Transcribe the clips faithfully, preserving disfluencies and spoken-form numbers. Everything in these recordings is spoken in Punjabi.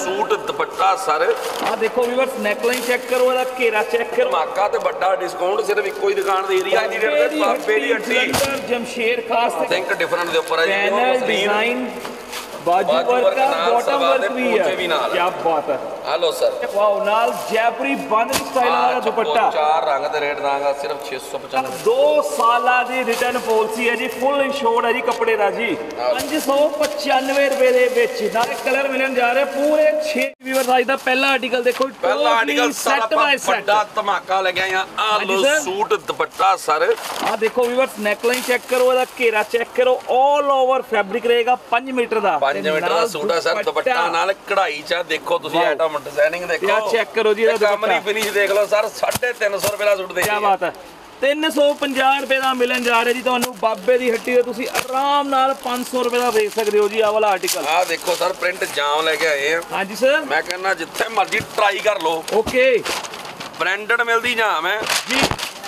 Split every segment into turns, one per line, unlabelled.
सूट दुपट्टा सर
आ देखो व्यूअर्स नेकलाइन चेक करो, ਇਹਦਾ ਘੇਰਾ ਚੈੱਕ ਕਰੋ।
ਧਮਾਕਾ ਤੇ ਵੱਡਾ ਡਿਸਕਾਊਂਟ ਸਿਰਫ ਇੱਕੋ ਹੀ ਦੁਕਾਨ ਦੇ ਏਰੀਆ ਦੀ ਰੇਟ ਤੇ ਬਾਬੇ ਦੀ ਹੱਟੀ
ਜਮਸ਼ੇਰ ਖਾਸ ਤੇ
ਥਿੰਕ ਡਿਫਰੈਂਟ ਦੇ ਉੱਪਰ ਆ ਜੀ
ਪੈਨਲ ਡਿਜ਼ਾइन बाजू वर्क का बॉटम वर्क भी है, क्या बात है।
हेलो सर
वाओ, नाल जयपुरी बंद स्टाइल वाला दुपट्टा,
चार रंग ते रेट दांगा सिर्फ छे सौ पचानवे।
दो साल दी रिटर्न पॉलिसी है जी, फुल इंश्योर्ड है जी कपड़े दा जी। पाँच सौ पचानवे रुपए दे विच नाले कलर मिलन जा रहे पूरे छे। व्यूअर्स आज दा पहला आर्टिकल देखो,
पहला आर्टिकल सेट बाय सेट बड़ा धमाका लगे आ। आ लो सूट दुपट्टा सर,
आ देखो व्यूअर्स नेकलाइन चेक करो, ਇਹਦਾ ਘੇਰਾ ਚੈੱਕ ਕਰੋ, ऑल ओवर फैब्रिक रहेगा पाँच मीटर ਦਾ
पाँच मीटर ਦਾ सूट है सर। दुपट्टा नाल कढ़ाई च देखो ਤੁਸੀਂ आइटम डिजाइनिंग देखो,
ਆ ਚੈੱਕ ਕਰੋ ਜੀ ਇਹਦਾ ਦੁਪੱਟਾ,
ਕਮਰੀ ਫਿਨਿਸ਼ ਦੇਖ ਲਓ ਸਰ। तीन सौ पचास रुपए ਦਾ सूट ਦੇ
ਕੀ ਬਾਤ ਹੈ। तीन सौ पचास रुपए ਦਾ ਮਿਲਣ ਜਾ ਰਿਹਾ ਜੀ ਤੁਹਾਨੂੰ ਬਾਬੇ ਦੀ ਹੱਟੀ ਤੇ। ਤੁਸੀਂ ਆਰਾਮ ਨਾਲ पाँच सौ रुपए ਦਾ ਵੇਚ ਸਕਦੇ ਹੋ ਜੀ ਆ ਵਾਲਾ ਆਰਟੀਕਲ।
ਆ ਦੇਖੋ ਸਰ ਪ੍ਰਿੰਟ ਜਾਮ ਲੈ ਕੇ ਆਏ ਆ।
ਹਾਂਜੀ ਸਰ,
ਮੈਂ ਕਹਿੰਦਾ ਜਿੱਥੇ ਮਰਜ਼ੀ ਟਰਾਈ ਕਰ ਲਓ।
ਓਕੇ,
ਬ੍ਰਾਂਡਡ ਮਿਲਦੀ ਜਾਮ ਹੈ
ਜੀ।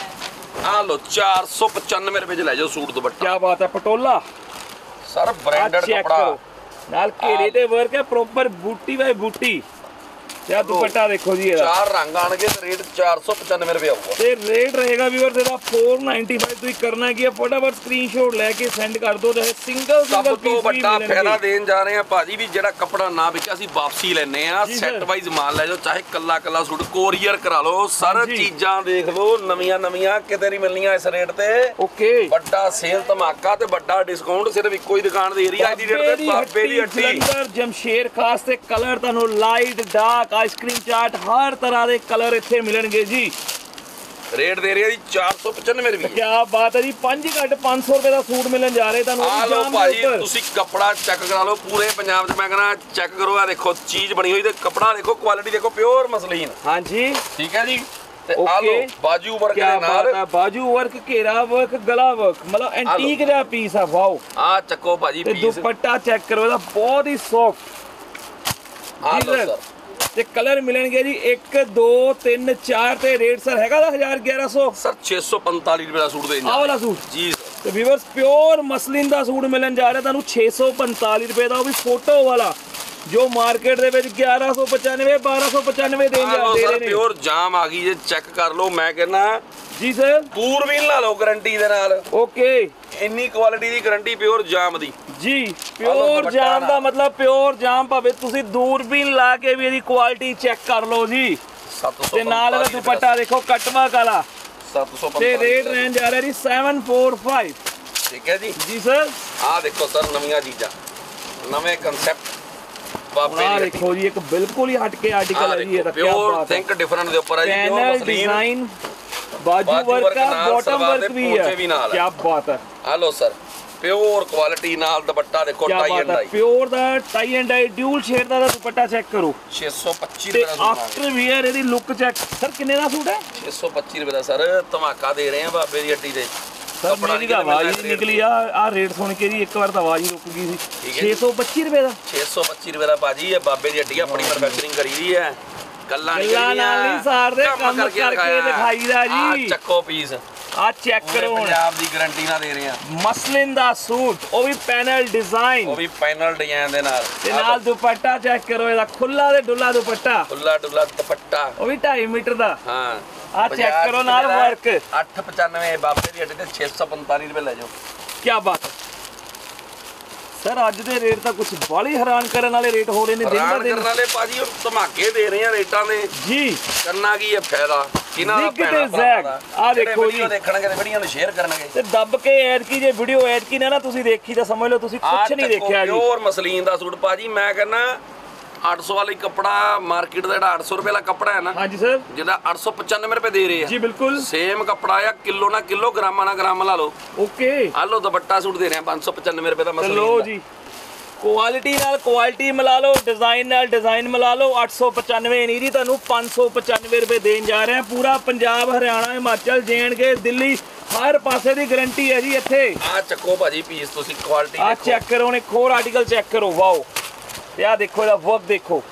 ਆ ਲੋ चार सौ पचानवे रुपए ਚ ਲੈ ਜਾਓ सूट दुपट्टा।
ਕੀ ਬਾਤ ਹੈ, ਪਟੋਲਾ
ਸਰ ਬ੍ਰਾਂਡਡ ਕਪੜਾ
ਨਾਲ ਘੇਰੇ ਤੇ ਵਰਕ ਹੈ ਪ੍ਰੋਪਰ, ਬੂਟੀ ਬਾਈ ਬੂਟੀ। ਤੇ ਦੁਪੱਟਾ ਦੇਖੋ ਜੀ ਇਹਦਾ,
ਚਾਰ ਰੰਗ ਆਣਗੇ ਤੇ ਰੇਟ चार सौ पचानवे रुपए ਆਊਗਾ।
ਤੇ ਰੇਟ ਰਹੇਗਾ ਵੀਵਰ ਇਹਦਾ चार सौ पचानवे। ਤੁਸੀਂ ਕਰਨਾ ਕੀ ਹੈ, ਫਟਾਫਟ ਸਕਰੀਨਸ਼ਾਟ ਲੈ ਕੇ ਸੈਂਡ ਕਰ ਦਿਓ ਤੇ ਸਿੰਗਲ ਸਿੰਗਲ ਪੀਸ
ਤੋਂ ਵੱਡਾ ਫਾਇਦਾ ਦੇਣ ਜਾ ਰਹੇ ਆ ਭਾਜੀ ਵੀ ਜਿਹੜਾ ਕਪੜਾ ਨਾ ਵਿਕਿਆ ਅਸੀਂ ਵਾਪਸੀ ਲੈਣੇ ਆ। ਸੈੱਟ ਵਾਈਜ਼ ਮਾਲ ਲੈ ਜਾਓ, ਚਾਹੇ ਕੱਲਾ ਕੱਲਾ ਸੂਟ ਕੋਰੀਅਰ ਕਰਾ ਲਓ। ਸਰ ਚੀਜ਼ਾਂ ਦੇਖ ਲਓ ਨਵੀਆਂ ਨਵੀਆਂ, ਕਿਤੇ ਨਹੀਂ ਮਿਲਣੀਆਂ ਇਸ ਰੇਟ ਤੇ।
ਓਕੇ,
ਵੱਡਾ ਸੇਲ ਧਮਾਕਾ ਤੇ ਵੱਡਾ ਡਿਸਕਾਊਂਟ ਸਿਰਫ ਇੱਕੋ ਹੀ ਦੁਕਾਨ ਦੇ ਏਰੀਆ ਦੀ ਰੇਟ ਤੇ ਬਾਬੇ ਦੀ ਹੱਟੀ
ਜਲੰਧਰ ਜਮਸ਼ੇਰ ਖਾਸ ਤੇ ਕਲਰ ਤੁਹਾਨੂੰ ਲਾਈਟ ਡਾਰਕ ਆਈਸਕ੍ਰੀਮ ਚਾਟ हर तरह के कलर इत्थे मिलणगे जी।
रेट दे रही है जी चार सौ पचानवे रुपए।
क्या बात है जी, पांच घट पाँच सौ रुपए का सूट मिलन जा रहे ਤੁਹਾਨੂੰ।
ਆ ਲਓ ਭਾਜੀ ਤੁਸੀਂ ਕਪੜਾ ਚੈੱਕ ਕਰਾ ਲਓ ਪੂਰੇ ਪੰਜਾਬ 'ਚ। ਮੈਂ ਕਹਿੰਦਾ ਚੈੱਕ ਕਰੋ, ਆ ਦੇਖੋ ਚੀਜ਼ ਬਣੀ ਹੋਈ ਤੇ ਕਪੜਾ ਦੇਖੋ, ਕੁਆਲਿਟੀ ਦੇਖੋ, ਪਿਓਰ ਮਸਲੀਨ।
ਹਾਂਜੀ
ਠੀਕ ਹੈ ਜੀ। ਤੇ ਆ ਲਓ ਬਾਜੂ ਵਰਕ ਦੇ ਨਾਲ,
ਬਾਜੂ ਵਰਕ, ਘੇਰਾ ਵਰਕ, ਗਲਾ ਵਰਕ, मतलब ਐਂਟੀਕ ਦਾ ਪੀਸ ਆ। ਵਾਓ,
ਆ ਚੱਕੋ ਭਾਜੀ
ਪੀਸ। ਤੇ ਦੁਪੱਟਾ ਚੈੱਕ ਕਰੋ, ਇਹਦਾ ਬਹੁਤ ਹੀ ਸੌਫਟ।
ਆ ਲਓ ਸਰ,
ਤੇ ਕਲਰ ਮਿਲਣਗੇ ਜੀ एक दो तीन चार ਤੇ ਰੇਟ ਸਰ ਹੈਗਾ ਦਾ हज़ार ग्यारह सौ
ਸਰ छे सौ पैंतालीस ਰੁਪਏ ਦਾ ਸੂਟ ਦੇ
ਆ ਵਾਲਾ ਸੂਟ
ਜੀ ਸਰ।
ਤੇ ਵੀਵਰਸ ਪਿਓਰ ਮਸਲਿਨ ਦਾ ਸੂਟ ਮਿਲਣ ਜਾ ਰਿਹਾ ਤੁਹਾਨੂੰ छे सौ पैंतालीस ਰੁਪਏ ਦਾ, ਉਹ ਵੀ ਫੋਟੋ ਵਾਲਾ, ਜੋ ਮਾਰਕੀਟ ਦੇ ਵਿੱਚ ग्यारह सौ पचानवे बारह सौ पचानवे ਦੇਣ ਜਾ ਰਹੇ ਨੇ।
ਪਿਓਰ ਜਾਮ ਆ ਗਈ ਜੇ, ਚੈੱਕ ਕਰ ਲਓ। ਮੈਂ ਕਹਿੰਦਾ
ਜੀ ਸਰ,
ਪੂਰਬੀਨ ਲਾ ਲਓ ਗਾਰੰਟੀ ਦੇ ਨਾਲ।
ਓਕੇ,
ਇੰਨੀ ਕੁਆਲਿਟੀ ਦੀ ਗਾਰੰਟੀ ਪਿਓਰ ਜਾਮ ਦੀ
ਜੀ। ਪਿਓਰ ਜਾਮ ਦਾ ਮਤਲਬ ਪਿਓਰ ਜਾਮ, ਭਾਵੇਂ ਤੁਸੀਂ ਦੂਰਬੀਨ ਲਾ ਕੇ ਵੀ ਇਹਦੀ ਕੁਆਲਿਟੀ ਚੈੱਕ ਕਰ ਲਓ ਜੀ। ਤੇ ਨਾਲ ਇਹਦਾ ਦੁਪੱਟਾ ਦੇਖੋ ਕਟਵਰਕ ਵਾਲਾ,
सत्त सौ
ਤੇ ਰੇਟ ਰਹਿਣ ਜਾ ਰਿਹਾ ਜੀ सात सौ पैंतालीस।
ਠੀਕ ਹੈ ਜੀ।
ਜੀ ਸਰ,
ਆ ਦੇਖੋ ਸਰ ਨਵੀਆਂ ਚੀਜ਼ਾਂ, ਨਵੇਂ ਕਨਸੈਪਟ ਬਾਬੇ
ਆ ਦੇਖੋ ਜੀ, ਇੱਕ ਬਿਲਕੁਲ ਹੀ ਹਟ ਕੇ ਆਰਟੀਕਲ ਹੈ ਜੀ ਇਹਦਾ। ਕੀ
ਪਿਓਰ
ਬਾਤ ਹੈ,
ਥਿੰਕ ਡਿਫਰੈਂਟ ਦੇ ਉੱਪਰ ਹੈ ਜੀ।
ਪੈਨਲ ਡਿਜ਼ਾइन बाजू वर्क का बॉटम वर्क भी है, क्या बात है।
हेलो सर, प्योर क्वालिटी नाल दुपट्टा देखो, टाई एंड डाई
प्योर दा tie and dye dual shade दा दुपट्टा चेक करो।
छे सौ पच्चीस
ਤੇ
रुपए ਦਾ
आफ्टर वेयर ਇਹਦੀ ਲੁੱਕ ਚੈੱਕ ਸਰ, ਕਿੰਨੇ ਦਾ ਸੂਟ ਹੈ?
छे सौ पच्चीस रुपए ਦਾ ਸਰ ਧਮਾਕਾ ਦੇ ਰਹੇ ਆ ਬਾਬੇ ਦੀ ਹੱਟੀ ਤੇ।
ਸਰ ਮੇਰੀ ਤਾਂ ਆਵਾਜ਼ ਹੀ ਨਿਕਲੀ ਆ ਆ ਰੇਟ ਸੁਣ ਕੇ ਜੀ, ਇੱਕ ਵਾਰ ਤਾਂ ਆਵਾਜ਼ ਹੀ ਰੁਕ ਗਈ ਸੀ। छे सौ पच्चीस ਰੁਪਏ ਦਾ,
छे सौ पच्चीस रुपए ਦਾ ਭਾਜੀ। ਇਹ ਬਾਬੇ ਦੀ ਹੱਟੀ ਆਪਣੀ ਮੈਨੂਫੈਕਚਰਿੰਗ ਕਰੀ ਦੀ ਹੈ, ਗੱਲਾਂ ਨਹੀਂ
ਗੱਲਾਂ ਨਾਲ ਨਹੀਂ ਸਾਰਦੇ, ਕੰਮ ਕਰਕੇ ਦਿਖਾਈਦਾ ਜੀ।
ਚੱਕੋ ਪੀਸ,
ਆ ਚੈੱਕ ਕਰੋ,
ਪੰਜਾਬ ਦੀ ਗਾਰੰਟੀ ਨਾਲ ਦੇ ਰਹੇ ਆ।
ਮਸਲਿਨ ਦਾ ਸੂਟ, ਉਹ ਵੀ ਪੈਨਲ ਡਿਜ਼ਾਈਨ,
ਉਹ ਵੀ ਪੈਨਲ ਡਿਜ਼ਾਈਨ ਦੇ ਨਾਲ।
ਤੇ ਨਾਲ ਦੁਪੱਟਾ ਚੈੱਕ ਕਰੋ, ਇਹਦਾ ਖੁੱਲਾ ਤੇ ਡੁੱਲਾ ਦੁਪੱਟਾ,
ਖੁੱਲਾ ਡੁੱਲਾ ਦੁਪੱਟਾ,
ਉਹ ਵੀ ਢਾਈ ਮੀਟਰ ਦਾ।
ਹਾਂ
ਆ ਚੈੱਕ ਕਰੋ ਨਾਲ ਵਰਕ,
ਅੱਠ ਸੌ ਪਚਾਨਵੇਂ ਬਾਬੇ ਦੀ ਹੱਟੀ ਤੇ छे सौ पैंतालीस ਰੁਪਏ ਲੈ ਜਾਓ।
ਕੀ ਬਾਤ ਹੈ ਸਰ, ਅੱਜ ਦੇ ਰੇਟ ਤਾਂ ਕੁਝ ਬਾਲੀ ਹੈਰਾਨ ਕਰਨ ਵਾਲੇ ਰੇਟ ਹੋ ਰਹੇ ਨੇ। ਦਿਨ ਦਾ ਦਿਨ
ਕਰਨ ਵਾਲੇ ਭਾਜੀ ਉਹ ਧਮਾਕੇ ਦੇ ਰਹੇ ਆ ਰੇਟਾਂ ਦੇ
ਜੀ।
ਕਰਨਾ ਕੀ ਹੈ ਫਾਇਦਾ ਕਿਨਾਂ ਦਾ
ਪੈਣਾ। ਆ ਦੇਖੋ ਜੀ,
ਦੇਖਣਗੇ ਤੇ ਵੀਡੀਓ ਨੂੰ ਸ਼ੇਅਰ ਕਰਨਗੇ
ਤੇ ਦੱਬ ਕੇ ਐਡ ਕੀ, ਜੇ ਵੀਡੀਓ ਐਡ ਕੀ ਨਾ ਨਾ ਤੁਸੀਂ ਦੇਖੀ ਤਾਂ ਸਮਝ ਲਓ ਤੁਸੀਂ ਕੁਝ ਨਹੀਂ ਦੇਖਿਆ ਜੀ।
ਪਿਓਰ ਮਸਲੀਨ ਦਾ ਸੂਟ ਭਾਜੀ। ਮੈਂ ਕਹਿੰਦਾ ਅੱਠ ਸੌ ਵਾਲੀ ਕੱਪੜਾ ਮਾਰਕੀਟ ਦਾ ਜਿਹੜਾ ਅੱਠ ਸੌ ਰੁਪਏ ਵਾਲਾ ਕੱਪੜਾ ਹੈ ਨਾ,
ਹਾਂਜੀ ਸਰ,
ਜਿਹਦਾ ਅੱਠ ਸੌ ਪਚਾਨਵੇਂ ਰੁਪਏ ਦੇ ਰਹੇ ਆ
ਜੀ ਬਿਲਕੁਲ
ਸੇਮ ਕੱਪੜਾ ਆ। ਕਿਲੋ ਨਾ ਕਿਲੋ, ਗ੍ਰਾਮਾਂ ਨਾ ਗ੍ਰਾਮ ਲਾ ਲਓ।
ਓਕੇ,
ਆ ਲਓ ਦੁਪੱਟਾ ਸੂਟ ਦੇ ਰਹੇ ਆ ਪੰਜ ਸੌ ਪਚਾਨਵੇਂ ਰੁਪਏ ਦਾ ਮਸਲੀਨ ਦਾ।
ਲਓ ਜੀ, ਕੁਆਲਿਟੀ ਨਾਲ ਕੁਆਲਿਟੀ ਮਿਲਾ ਲਓ, ਡਿਜ਼ਾਈਨ ਨਾਲ ਡਿਜ਼ਾਈਨ ਮਿਲਾ ਲਓ। ਅੱਠ ਸੌ ਪਚਾਨਵੇਂ ਨਹੀਂ ਜੀ, ਤੁਹਾਨੂੰ ਪੰਜ ਸੌ ਪਚਾਨਵੇਂ ਰੁਪਏ ਦੇਣ ਜਾ ਰਹੇ ਆ। ਪੂਰਾ ਪੰਜਾਬ, ਹਰਿਆਣਾ, ਹਿਮਾਚਲ, ਜੇ ਐਂਡ ਕੇ, ਦਿੱਲੀ, ਹਰ ਪਾਸੇ ਦੀ ਗਾਰੰਟੀ ਹੈ ਜੀ ਇੱਥੇ।
ਆ ਚੱਕੋ ਭਾਜੀ ਪੀਸ, ਤੁਸੀਂ ਕੁਆਲਿਟੀ
ਆ ਚੈੱਕ ਕਰੋ, ਇੱਕ ਹੋਰ ਆਰਟੀਕਲ ਚੈੱਕ ਕਰੋ। ਵਾਓ, ਤੇ ਆ ਦੇਖੋ ਇਹਦਾ ਵਰਕ ਦੇਖੋ,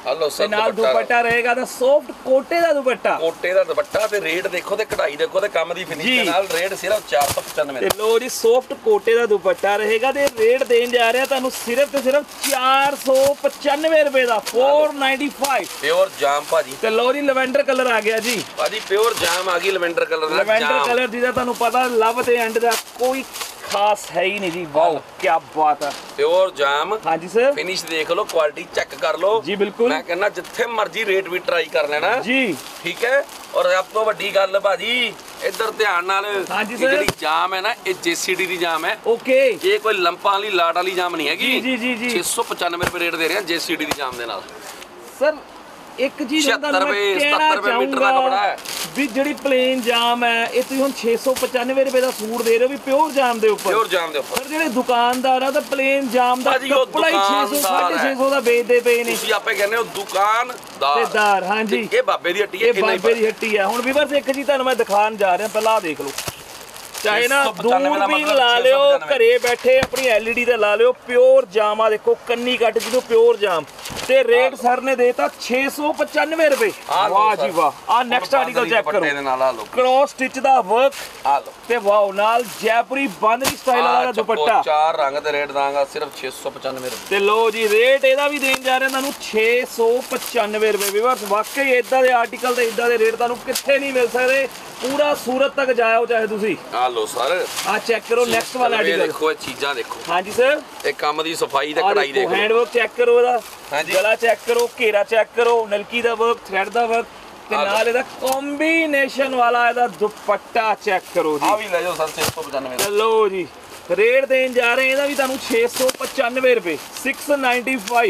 ਹਲੋ
ਤੇ
ਸਰ
ਨਾਲ ਦੁਪੱਟਾ ਰਹੇਗਾ ਤਾਂ ਸੌਫਟ ਕੋਟੇ ਦਾ ਦੁਪੱਟਾ,
ਕੋਟੇ ਦਾ ਦੁਪੱਟਾ ਤੇ ਰੇਟ ਦੇਖੋ ਤੇ ਕਢਾਈ ਦੇਖੋ ਤੇ ਕੰਮ ਦੀ ਫਿਨਿਸ਼ਿੰਗ ਨਾਲ ਰੇਟ ਸਿਰਫ ਚਾਰ ਸੌ ਪਚਾਨਵੇਂ।
ਤੇ ਲੋ ਜੀ ਸੌਫਟ ਕੋਟੇ ਦਾ ਦੁਪੱਟਾ ਰਹੇਗਾ ਤੇ ਰੇਟ ਦੇਣ ਜਾ ਰਿਹਾ ਤੁਹਾਨੂੰ ਸਿਰਫ ਤੇ ਸਿਰਫ ਚਾਰ ਸੌ ਪਚਾਨਵੇਂ ਰੁਪਏ ਦਾ, ਚਾਰ ਸੌ ਪਚਾਨਵੇਂ।
ਪਿਓਰ ਜਾਮ ਭਾਜੀ।
ਤੇ ਲੋ ਜੀ ਲਵੈਂਡਰ ਕਲਰ ਆ ਗਿਆ ਜੀ
ਭਾਜੀ, ਪਿਓਰ ਜਾਮ ਆ ਗਈ ਲਵੈਂਡਰ ਕਲਰ ਦਾ।
ਲਵੈਂਡਰ ਕਲਰ ਜਿਹਦਾ ਤੁਹਾਨੂੰ ਪਤਾ ਲਵ ਤੇ ਐਂਡ ਦਾ ਕੋਈ ਖਾਸ ਹੈ ਹੀ ਨਹੀਂ ਜੀ। ਵਾਓ ਕੀ ਬਾਤ ਹੈ।
ਪਿਓਰ ਜਾਮ।
ਹਾਂਜੀ ਸਰ,
ਫਿਨਿਸ਼ ਦੇਖ ਲਓ, ਕੁਆਲਿਟੀ ਚੈੱਕ ਕਰ ਲਓ
ਜੀ ਬਿਲਕੁਲ।
ਮੈਂ ਕਹਿੰਦਾ ਜਿੱਥੇ ਮਰਜ਼ੀ ਰੇਟ ਵੀ ਟਰਾਈ ਕਰ ਲੈਣਾ
ਜੀ,
ਠੀਕ ਹੈ। ਔਰ ਸਭ ਤੋਂ ਵੱਡੀ ਗੱਲ ਭਾਜੀ ਇੱਧਰ ਧਿਆਨ ਨਾਲ,
ਹਾਂਜੀ
ਇਹ ਜਿਹੜੀ ਜਾਮ ਹੈ ਨਾ ਇਹ ਜੇਸੀਡੀ ਦੀ ਜਾਮ ਹੈ।
ਓਕੇ,
ਇਹ ਕੋਈ ਲੰਪਾਂ ਵਾਲੀ ਲਾਟ ਵਾਲੀ ਜਾਮ ਨਹੀਂ ਹੈਗੀ।
ਜੀ ਜੀ ਜੀ
ਛੇ ਸੌ ਪਚਾਨਵੇਂ ਰੁਪਏ ਰੇਟ ਦੇ ਰਹੇ ਆ ਜੇਸੀਡੀ ਦੀ ਜਾਮ ਦੇ ਨਾਲ।
ਸਰ ਇੱਕ ਚੀਜ਼
ਛਿਹੱਤਰ
ਤੁਹਾਨੂੰ
ਰੁਪਏ,
ਮੈਂ
ਸਤੱਤਰ
ਕਹਿਣਾ
ਰੁਪਏ ਮੀਟਰ ਦਾ ਕੱਪੜਾ
ਚਾਹੂੰਗਾ
ਹੈ।
ਵੀ ਜਿਹੜੀ ਪਲੇਨ ਜਾਮ ਹੈ ਇਹ ਤੁਸੀਂ ਹੁਣ ਛੇ ਸੌ ਪਚਾਨਵੇਂ ਰੁਪਏ ਦਾ ਸੂਟ ਦੇ ਰਹੇ ਹੋ ਵੀ ਪਿਓਰ ਜਾਮ ਦੇ ਉੱਪਰ।
ਪਿਓਰ ਜਾਮ ਦੇ ਉੱਪਰ
ਸਰ ਜਿਹੜੇ ਦੁਕਾਨਦਾਰ ਆ ਤਾਂ ਪਲੇਨ ਜਾਮ ਦਾ
ਭਾਜੀ, ਉਹ
ਕੱਪੜਾ ਹੀ ਛੇ ਸੌ ਸਾਢੇ ਛੇ ਸੌ ਦਾ ਵੇਚਦੇ ਪਏ ਨੇ।
ਤੁਸੀਂ ਆਪੇ ਕਹਿੰਦੇ ਹੋ ਦੁਕਾਨਦਾਰ।
ਤੇ ਦਾਰ, ਹਾਂਜੀ
ਇਹ ਬਾਬੇ ਦੀ ਹੱਟੀ ਹੈ।
ਇਹ ਬਾਬੇ ਦੀ ਹੱਟੀ ਹੈ। ਹੁਣ ਵੀ ਬਸ ਇੱਕ ਚੀਜ਼ ਤੁਹਾਨੂੰ ਮੈਂ ਦਿਖਾਉਣ ਜਾ ਰਿਹਾ, ਪਹਿਲਾਂ ਆਹ ਦੇਖ ਲਓ। ਚਾਹੇ ਨਾ
ਛੇ ਸੌ ਪਚਾਨਵੇਂ ਦਾ
ਦੂਰ ਵੀ
ਮਤਲਬ
ਲਾ
ਛੇ ਸੌ
ਲਿਓ,
ਪਚਾਨਵੇਂ।
ਘਰੇ ਬੈਠੇ ਆਪਣੀ ਐਲਈਡੀ ਤੇ ਲਾ ਲਿਓ। ਪਿਓਰ ਜਾਮ ਆ ਦੇਖੋ, ਕੰਨੀ ਕੱਟ ਜਿਹਨੂੰ ਪਿਓਰ ਜਾਮ ਤੇ ਰੇਟ ਸਰ ਨੇ ਦੇਤਾ ਛੇ ਸੌ ਪਚਾਨਵੇਂ ਰੁਪਏ।
ਆਹ ਲਓ
ਵਾਹ
ਸਰ।
ਜੀ ਵਾਹ। ਆ ਨੈਕਸਟ ਆਰਟੀਕਲ ਚੈੱਕ ਕਰੋ,
ਇਹਦੇ ਨਾਲ ਆ ਲਓ
ਕ੍ਰੋਸ ਸਟਿਚ ਦਾ ਵਰਕ
ਆ ਲਓ
ਤੇ ਵਾਓ ਨਾਲ ਜੈਪੁਰੀ ਬਾਂਦਰੀ ਸਟਾਈਲ ਵਾਲਾ ਦੁਪੱਟਾ।
ਚਾਰ ਰੰਗ ਦੇ ਰੇਟ ਦਾਂਗਾ ਸਿਰਫ ਛੇ ਸੌ ਪਚਾਨਵੇਂ ਰੁਪਏ।
ਤੇ ਲੋ ਜੀ ਰੇਟ ਇਹਦਾ ਵੀ ਦੇਣ ਜਾ ਰਹੇ ਤੁਹਾਨੂੰ ਛੇ ਸੌ ਪਚਾਨਵੇਂ ਰੁਪਏ। ਵੀਵਰਸ ਵਾਕਈ ਇਦਾਂ ਦੇ ਆਰਟੀਕਲ ਤੇ ਇਦਾਂ ਦੇ ਰੇਟ ਤੁਹਾਨੂੰ ਕਿੱਥੇ ਨਹੀਂ ਮਿਲ ਸਕਦੇ। ਪੂਰਾ ਸੂਰਤ ਤੱਕ ਜਾਇਓ ਚਾਹੇ ਤੁਸੀਂ।
ਆ ਲਓ ਸਰ,
ਆ ਚੈੱਕ ਕਰੋ ਨੈਕਸਟ ਵਾਲਾ ਆਰਟੀਕਲ।
ਦੇਖੋ ਇਹ ਚੀਜ਼ਾਂ ਦੇਖੋ।
ਹਾਂਜੀ ਸਰ,
ਇਹ ਕੰਮ ਦੀ ਸਫਾਈ ਤੇ ਕਢਾਈ ਦੇਖੋ।
ਹੈਂਡਵਰਕ ਚੈੱਕ ਕਰੋ ਇਹਦਾ,
ਹਾਂਜੀ।
ਗਲਾ ਚੈੱਕ ਕਰੋ, ਘੇਰਾ ਚੈੱਕ ਕਰੋ, ਨਲਕੀ ਦਾ ਵਰਕ, ਥ੍ਰੈਡ ਦਾ ਵਰਕ ਤੇ ਨਾਲ ਇਹਦਾ ਕੰਬੀਨੇਸ਼ਨ ਵਾਲਾ ਇਹਦਾ ਦੁਪੱਟਾ ਚੈੱਕ ਕਰੋ ਜੀ।
ਆ ਵੀ ਲੈ ਜਾਓ ਸਰ ਛੇ ਸੌ ਪਚਾਨਵੇਂ ਦਾ।
ਚਲੋ ਜੀ ਰੇਟ ਦੇਣ ਜਾ ਰਹੇ ਇਹਦਾ ਵੀ ਤੁਹਾਨੂੰ ਛੇ ਸੌ ਪਚਾਨਵੇਂ ਰੁਪਏ, ਛੇ ਸੌ ਪਚਾਨਵੇਂ।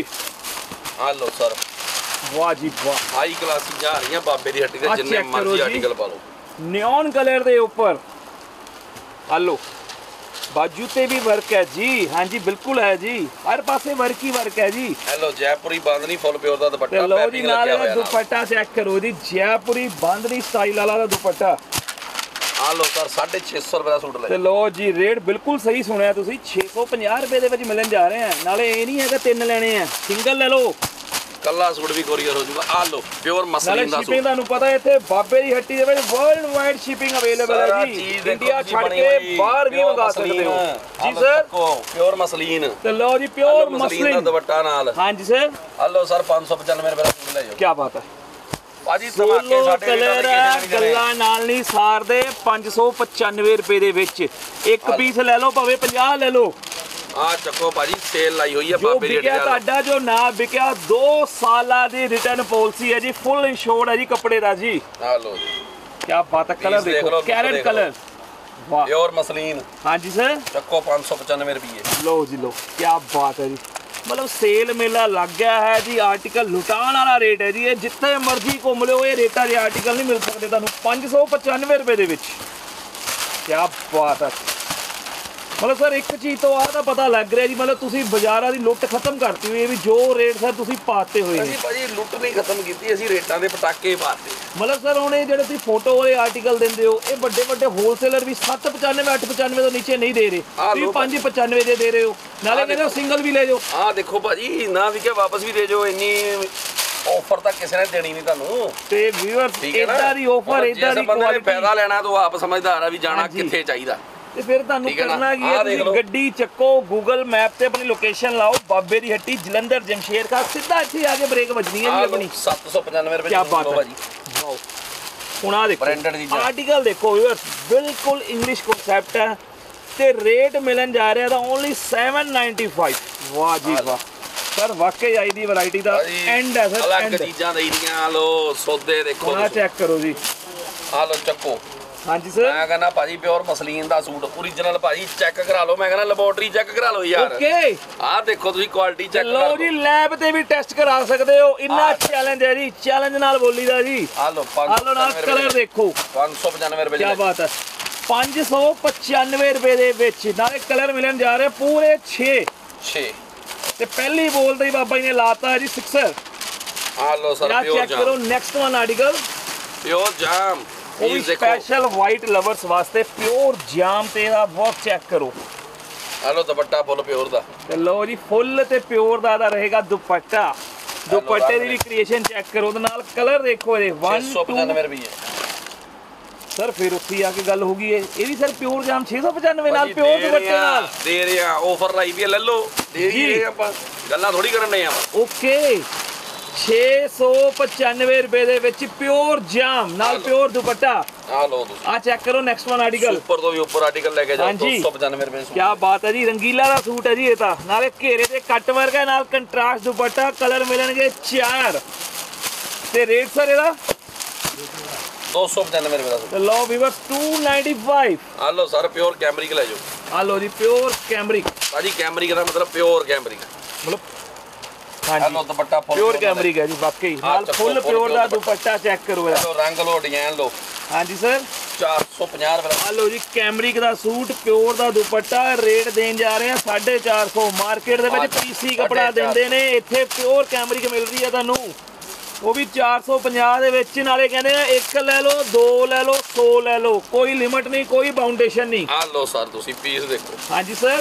ਆ ਲਓ ਸਰ,
ਵਾਹ ਜੀ ਵਾਹ।
ਹਾਈ ਕਲਾਸ ਚੀਜ਼ਾਂ ਆ ਰਹੀਆਂ ਬਾਬੇ ਦੀ ਹੱਟੀ ਤੇ,
ਆਹ
ਜਿੰਨੇ
check ਕਰੋ
ਮਰਜ਼ੀ
ਜੀ।
ਆਰਟੀਕਲ ਪਾ ਲਓ।
ਨਿਓਨ ਕਲਰ ਦੇ ਉੱਪਰ ਹਲੋ ਬਾਜੂ ਤੇ ਵੀ ਵਰਕ ਹੈ ਜੀ। ਹਾਂਜੀ ਬਿਲਕੁਲ ਹੈ ਜੀ, ਹਰ ਪਾਸੇ ਵਰਕ ਹੀ ਵਰਕ ਹੈ ਜੀ।
ਹੈਲੋ ਜੈਪੁਰੀ ਬਾਂਦਨੀ ਫੁੱਲ ਪਿਓਰ ਦਾ ਦੁਪੱਟਾ।
ਤੇ ਲਓ ਜੀ ਨਾਲ
ਲੱਗਿਆ
ਇਹਦਾ
ਹੋਇਆ ਨਾਲ।
ਦੁਪੱਟਾ ਚੈੱਕ ਕਰੋ ਜੀ, ਜੈਪੁਰੀ ਬਾਂਦਨੀ ਸਟਾਈਲ ਵਾਲਾ ਦਾ ਦੁਪੱਟਾ।
ਆ ਲਓ ਸਰ ਛੇ ਸੌ ਪਚਾਸੀ ਰੁਪਏ ਦਾ ਸੂਟ ਲੈ
ਤੇ ਲਓ ਜੀ ਰੇਟ ਬਿਲਕੁਲ ਸਹੀ ਸੁਣਿਆ ਤੁਸੀਂ, ਛੇ ਸੌ ਪੰਜਾਹ ਰੁਪਏ ਦੇ ਵਿੱਚ ਮਿਲਣ ਜਾ ਰਹੇ ਆ। ਨਾਲੇ ਇਹ ਨਹੀਂ ਹੈਗਾ ਤਿੰਨ ਲੈਣੇ ਆ, ਸਿੰਗਲ ਲੈ ਲਓ,
ਕੱਲਾ ਸੂਟ ਵੀ ਕੋਰੀਅਰ ਹੋ ਜਾਊਗਾ। ਆ ਲਓ ਪਿਓਰ
ਨਾਲੇ
ਮਸਲੀਨ ਦਾ
ਸ਼ਿਪਿੰਗ
ਸੂਟ।
ਤੁਹਾਨੂੰ ਪਤਾ ਇੱਥੇ ਬਾਬੇ ਦੀ ਹੱਟੀ ਦੇ ਵਿੱਚ ਵਰਲਡ ਵਾਈਡ ਸ਼ਿਪਿੰਗ ਅਵੇਲੇਬਲ ਹੈ ਜੀ। ਇੰਡੀਆ ਛੱਡ ਕੇ ਬਾਹਰ ਵੀ ਮੰਗਾ ਸਕਦੇ ਹੋ ਜੀ ਸਰ।
Pure muslin.
ਤੇ ਲਓ ਜੀ ਪਿਓਰ
ਮਸਲੀਨ ਦਾ
ਮਸਲਿਨ।
ਦੁਪੱਟਾ ਨਾਲ।
ਹਾਂਜੀ ਸਰ,
ਆ ਲਓ ਸਰ ਪੰਜ ਸੌ ਪਚਾਨਵੇਂ ਰੁਪਏ ਦਾ ਸੂਟ ਲੈ ਜਾਓ।
ਕੀ ਬਾਤ ਹੈ।
ਭਾਜੀ ਧਮਾਕੇ
ਸੋਲੋ
ਸਾਡੇ ਰੇਟਾਂ
ਕਲਰ
ਤੇ
ਹੈ,
ਕਿਸੇ ਨੇ ਨਹੀਂ
ਗੱਲਾਂ ਨਾਲ ਨਹੀਂ ਸਾਰਦੇ। ਪੰਜ ਸੌ ਪਚਾਨਵੇਂ ਰੁਪਏ ਦੇ ਵਿੱਚ ਇੱਕ ਪੀਸ ਲੈ ਲਓ, ਭਾਵੇਂ ਪੰਜਾਹ ਲੈ ਲਓ।
ਆ ਚੱਕੋ ਭਾਜੀ ਸੇਲ ਲਾਈ ਹੋਈ ਹੈ
ਜੋ
ਬਾਬੇ ਦੀ ਹੱਟੀ
ਵਿਕਿਆ
ਤੇ।
ਤੁਹਾਡਾ, ਜੋ ਨਾ ਵਿਕਿਆ, ਦੋ ਸਾਲਾਂ ਦੀ ਰਿਟਰਨ ਪਾਲਿਸੀ ਹੈ ਜੀ। ਫੁੱਲ ਇੰਸ਼ੋਰਡ ਹੈ ਜੀ ਕੱਪੜੇ ਦਾ ਜੀ।
ਆ ਲਓ ਜੀ
ਕੀ ਬਾਤ ਹੈ। ਕਲਰ
ਦੇਖ
ਦੇਖੋ,
ਲਓ,
ਕੈਰਟ
ਦੇਖ
ਕਲਰ। ਵਾਹ।
Pure muslin.
ਹਾਂਜੀ ਸਰ,
ਚੱਕੋ ਪੰਜ ਸੌ ਪਚਾਨਵੇਂ ਰੁਪਏ।
ਲਓ ਜੀ ਲਓ, ਕੀ ਬਾਤ ਹੈ ਜੀ। ਮਤਲਬ ਸੇਲ ਮੇਲਾ ਲੱਗ ਗਿਆ ਹੈ ਜੀ। ਆਰਟੀਕਲ ਲੁਟਾਉਣ ਵਾਲਾ ਰੇਟ ਹੈ ਜੀ। ਇਹ ਜਿੱਥੇ ਮਰਜ਼ੀ ਘੁੰਮ ਲਿਓ, ਇਹ ਰੇਟਾਂ ਦੇ ਆਰਟੀਕਲ ਨਹੀਂ ਮਿਲ ਸਕਦੇ ਤੁਹਾਨੂੰ ਪੰਜ ਸੌ ਪਚਾਨਵੇਂ ਰੁਪਏ ਦੇ ਵਿੱਚ। ਕੀ ਬਾਤ ਹੈ। ਮਤਲਬ ਸਰ ਇੱਕ ਚੀਜ਼ ਤੋਂ ਆਹ ਤਾਂ ਪਤਾ ਲੱਗ ਰਿਹਾ ਜੀ, ਮਤਲਬ ਤੁਸੀਂ ਬਾਜ਼ਾਰਾਂ ਦੀ ਲੁੱਟ ਖਤਮ ਕਰਤੀ ਹੋਈ ਹੈ ਵੀ ਜੋ ਰੇਟ ਸਰ ਤੁਸੀਂ ਪਾਤੇ ਹੋਏ ਨੇ।
ਅਸੀਂ ਭਾਜੀ ਲੁੱਟ ਨਹੀਂ ਖਤਮ ਕੀਤੀ, ਅਸੀਂ ਰੇਟਾਂ ਦੇ ਪਟਾਕੇ ਪਾਤੇ।
ਮਤਲਬ ਸਰ ਹੁਣ ਇਹ ਜਿਹੜੇ ਤੁਸੀਂ ਫੋਟੋ ਵਾਲੇ ਆਰਟੀਕਲ ਦਿੰਦੇ ਹੋ, ਇਹ ਵੱਡੇ ਵੱਡੇ ਹੋਲਸੇਲਰ ਵੀ ਸੱਤ ਪਚਾਨਵੇਂ ਅੱਠ ਪਚਾਨਵੇਂ ਤੋਂ ਨੀਚੇ ਨਹੀਂ ਦੇ ਰਹੇ। ਤੁਸੀਂ ਪੰਜ ਪਚਾਨਵੇਂ ਦੇ ਦੇ ਰਹੇ ਹੋ, ਨਾਲੇ ਕਹਿੰਦੇ ਹੋ ਸਿੰਗਲ ਵੀ ਲੈ ਜਾਓ।
ਆਹ ਦੇਖੋ ਭਾਜੀ, ਨਾ ਵੀ ਕਿ ਵਾਪਸ ਵੀ ਦੇ ਜਾਓ। ਇੰਨੀ ਆਫਰ ਤਾਂ ਕਿਸੇ ਨੇ ਦੇਣੀ ਨਹੀਂ ਤੁਹਾਨੂੰ।
ਤੇ ਵੀਵਰਸ ਇਦਾਂ ਦੀ ਆਫਰ, ਇਦਾਂ ਦੀ
ਬੰਦੇ ਨੇ
ਕੁਆਲਿਟੀ।
ਫਾਇਦਾ ਲੈਣਾ ਤਾਂ ਆਪ ਸਮਝਦਾਰ ਆ ਵੀ ਜਾਣਾ
ਹਾਂਜੀ।
ਕਿੱਥੇ ਚਾਹੀਦਾ।
ਤੇ ਫਿਰ ਤੁਹਾਨੂੰ
ਠੀਕ ਹੈ ਨਾ?
ਕਰਨਾ ਕੀ ਹੈ,
ਆਹ ਦੇਖ
ਤੁਸੀਂ
ਲਓ।
ਗੱਡੀ ਚੱਕੋ, ਗੂਗਲ ਮੈਪ ਤੇ ਆਪਣੀ ਲੋਕੇਸ਼ਨ ਲਾਓ, ਬਾਬੇ ਦੀ ਹੱਟੀ ਜਲੰਧਰ ਜਮਸ਼ੇਰ ਖਾਸ, ਸਿੱਧਾ ਇੱਥੇ ਆ ਕੇ ਬ੍ਰੇਕ ਵੱਜਣੀ ਹੈ ਜੀ ਆਪਣੀ।
ਸੱਤ ਸੌ ਪਚਾਨਵੇਂ ਰੁਪਏ
ਕੀ ਬਾਤ ਹੈ
ਭਾਜੀ।
ਵਾਓ। ਹੁਣ ਆ ਦੇਖੋ
Branded ਚੀਜ਼ਾਂ।
ਆਰਟੀਕਲ ਦੇਖੋ ਵੀਵਰਸ, ਬਿਲਕੁਲ ਇੰਗਲਿਸ਼ ਕਨਸੈਪਟ ਹੈ ਤੇ ਰੇਟ ਮਿਲਣ ਜਾ ਰਿਹਾ ਤਾਂ ਓਨਲੀ ਸੱਤ ਸੌ ਪਚਾਨਵੇਂ। ਵਾਹ ਜੀ ਵਾਹ ਸਰ, ਵਾਕਈ ਆਈ ਦੀ ਵੈਰਾਈਟੀ ਦਾ ਐਂਡ ਹੈ ਸਰ।
ਅਲੱਗ ਚੀਜ਼ਾਂ ਦੇਈਆਂ। ਆ ਲੋ ਸੌਦੇ ਦੇਖੋ।
ਆ ਚੈੱਕ ਕਰੋ ਜੀ।
ਆ ਲੋ ਚੱਕੋ।
ਹਾਂਜੀ ਸਰ,
ਮੈਂ ਕਹਿੰਦਾ ਭਾਜੀ ਪਿਓਰ ਮਸਲੀਨ ਦਾ ਸੂਟ ਓਰੀਜਨਲ ਭਾਜੀ ਚੈੱਕ ਕਰਾ ਲਓ। ਮੈਂ ਕਹਿੰਦਾ ਲੈਬੋਰਟਰੀ ਚੈੱਕ ਕਰਾ ਲਓ ਯਾਰ।
ਓਕੇ,
ਆਹ ਦੇਖੋ ਤੁਸੀਂ ਕੁਆਲਿਟੀ ਚੈੱਕ
ਲਓ
ਕਰੋ
ਜੀ, ਲੈਬ ਤੇ ਵੀ ਟੈਸਟ ਕਰਾ ਸਕਦੇ ਹੋ। ਇੰਨਾ ਚੈਲੰਜ ਹੈ ਜੀ, ਚੈਲੰਜ ਨਾਲ ਬੋਲੀਦਾ ਜੀ।
ਆ ਲੋ
ਆ ਲੋ ਨਾਲ ਕਲਰ ਦੇਖੋ।
ਪੰਜ ਸੌ ਪਚਾਨਵੇਂ ਰੁਪਏ।
ਕੀ ਬਾਤ ਹੈ। ਪੰਜ ਸੌ ਪਚਾਨਵੇਂ ਰੁਪਏ ਦੇ ਵਿੱਚ ਨਾਲੇ ਕਲਰ ਮਿਲਣ ਜਾ ਰਹੇ ਪੂਰੇ ਛੇ
ਛੇ।
ਤੇ ਪਹਿਲੀ ਬੋਲ ਤੇ ਹੀ ਬਾਬਾ ਜੀ ਨੇ ਲਾਤਾ ਜੀ ਸਿਕਸਰ।
ਆ ਲੋ ਸਰ ਪਿਓਰ
ਚੈੱਕ ਕਰੋ ਨੈਕਸਟ ਵਨ ਆਰਟੀਕਲ,
ਪਿਓਰ ਜਾਮ।
ਉਹ ਵੀ ਸਪੈਸ਼ਲ ਵਾਈਟ ਲਵਰਸ ਵਾਸਤੇ ਪਿਓਰ ਜਾਮ ਤੇ ਦਾ ਵਰਕ ਚੈੱਕ ਕਰੋ।
ਆ ਲੋ ਦੁਪੱਟਾ ਫੁੱਲ ਪਿਓਰ ਦਾ।
ਤੇ ਲੋ ਜੀ ਫੁੱਲ ਤੇ ਪਿਓਰ ਦਾ ਦਾ ਰਹੇਗਾ ਦੁਪੱਟਾ। ਦੁਪੱਟੇ ਦੀ ਵੀ ਕ੍ਰੀਏਸ਼ਨ ਚੈੱਕ ਕਰੋ, ਉਹਦੇ ਨਾਲ ਕਲਰ ਦੇਖੋ ਇਹਦੇ
ਛੇ ਸੌ ਪਚਾਨਵੇਂ ਰੁਪਏ
ਸਰ। ਫਿਰ ਉੱਥੇ ਆ ਕੇ ਗੱਲ ਹੋ ਗਈ, ਇਹ ਵੀ ਸਰ ਪਿਓਰ ਜਾਮ ਛੇ ਸੌ ਪਚਾਨਵੇਂ ਨਾਲ ਪਿਓਰ ਦੁਪੱਟੇ ਨਾਲ
ਦੇ ਰਹੇ ਆ। ਆਫਰ ਲਾਈ ਵੀ ਲੈ ਲਓ ਜੀ, ਆਪਾਂ ਗੱਲਾਂ ਥੋੜੀ ਕਰਨ ਦੇ ਆ।
ਓਕੇ ਛੇ ਸੌ ਪਚਾਨਵੇਂ ਰੁਪਏ ਦੇ ਵਿੱਚ ਪਿਓਰ ਜਾਮ ਨਾਲ ਪਿਓਰ ਦੁਪੱਟਾ।
ਆ ਲਓ ਤੁਸੀਂ,
ਆ ਚੈੱਕ ਕਰੋ ਨੈਕਸਟ ਵਨ ਆਰਟੀਕਲ,
ਉੱਪਰ ਤੋਂ ਵੀ ਉੱਪਰ ਆਰਟੀਕਲ ਲੈ ਕੇ ਜਾਓ। ਦੋ ਸੌ ਪਚਾਨਵੇਂ ਰੁਪਏ।
ਕੀ ਬਾਤ ਹੈ ਜੀ, ਰੰਗੀਲਾ ਦਾ ਸੂਟ ਹੈ ਜੀ ਇਹ ਤਾਂ, ਨਾਲੇ ਘੇਰੇ ਤੇ ਕੱਟ ਵਰਕ ਹੈ, ਨਾਲ ਕੰਟਰਾਸਟ ਦੁਪੱਟਾ, ਕਲਰ ਮਿਲਣਗੇ ਚਾਰ ਤੇ ਰੇਟ ਸਰ ਇਹਦਾ
ਦੋ ਸੌ ਪਚਾਨਵੇਂ ਰੁਪਏ ਦਾ ਸੂਟ।
ਤੇ ਲਓ ਵੀਵਰਸ ਦੋ ਸੌ ਪਚਾਨਵੇਂ।
ਆ ਲਓ ਸਰ ਪਿਓਰ ਕੈਮਰਿਕ ਲੈ ਜਾਓ।
ਆ ਲਓ ਜੀ ਪਿਓਰ ਕੈਮਰਿਕ।
ਭਾਜੀ ਕੈਮਰਿਕ ਦਾ ਮਤਲਬ ਪਿਓਰ ਕੈਮਰਿਕ,
ਮਤਲਬ
ਹਾਂਜੀ ਲਓ ਦੁਪੱਟਾ
ਪਿਓਰ ਕੈਮਰਿਕ ਹੈ ਜੀ, ਵਾਕਈ ਨਾਲ ਫੁੱਲ ਪਿਓਰ ਦਾ ਦੁਪੱਟਾ ਚੈੱਕ ਕਰੋ ਇਹਦਾ।
ਲਓ ਰੰਗ ਲਓ, ਡਿਜ਼ਾਈਨ ਲਓ।
ਹਾਂਜੀ ਸਰ
ਚਾਰ ਸੌ ਪੰਜਾਹ ਰੁਪਏ ਦਾ।
ਆ ਲਓ ਜੀ ਕੈਮਰਿਕ ਦਾ ਸੂਟ, ਪਿਓਰ ਦਾ ਦੁਪੱਟਾ, ਰੇਟ ਦੇਣ ਜਾ ਰਹੇ ਆ ਸਾਢੇ ਚਾਰ ਸੌ। ਮਾਰਕੀਟ ਦੇ ਵਿੱਚ ਪੀਸੀ ਕਪੜਾ ਦਿੰਦੇ ਨੇ, ਇੱਥੇ ਪਿਓਰ ਕੈਮਰਿਕ ਮਿਲ ਰਹੀ ਹੈ ਤੁਹਾਨੂੰ, ਉਹ ਵੀ ਚਾਰ ਸੌ ਪੰਜਾਹ ਦੇ ਵਿੱਚ। ਨਾਲੇ ਕਹਿੰਦੇ ਆ ਇੱਕ ਲੈ ਲਓ, ਦੋ ਲੈ ਲਓ, ਸੌ ਲੈ ਲਓ, ਕੋਈ ਲਿਮਟ ਨਹੀਂ, ਕੋਈ ਬਾਉਂਡੇਸ਼ਨ ਨਹੀਂ।
ਆ ਲਓ ਸਰ ਤੁਸੀਂ ਪੀਸ ਦੇਖੋ।
ਹਾਂਜੀ ਸਰ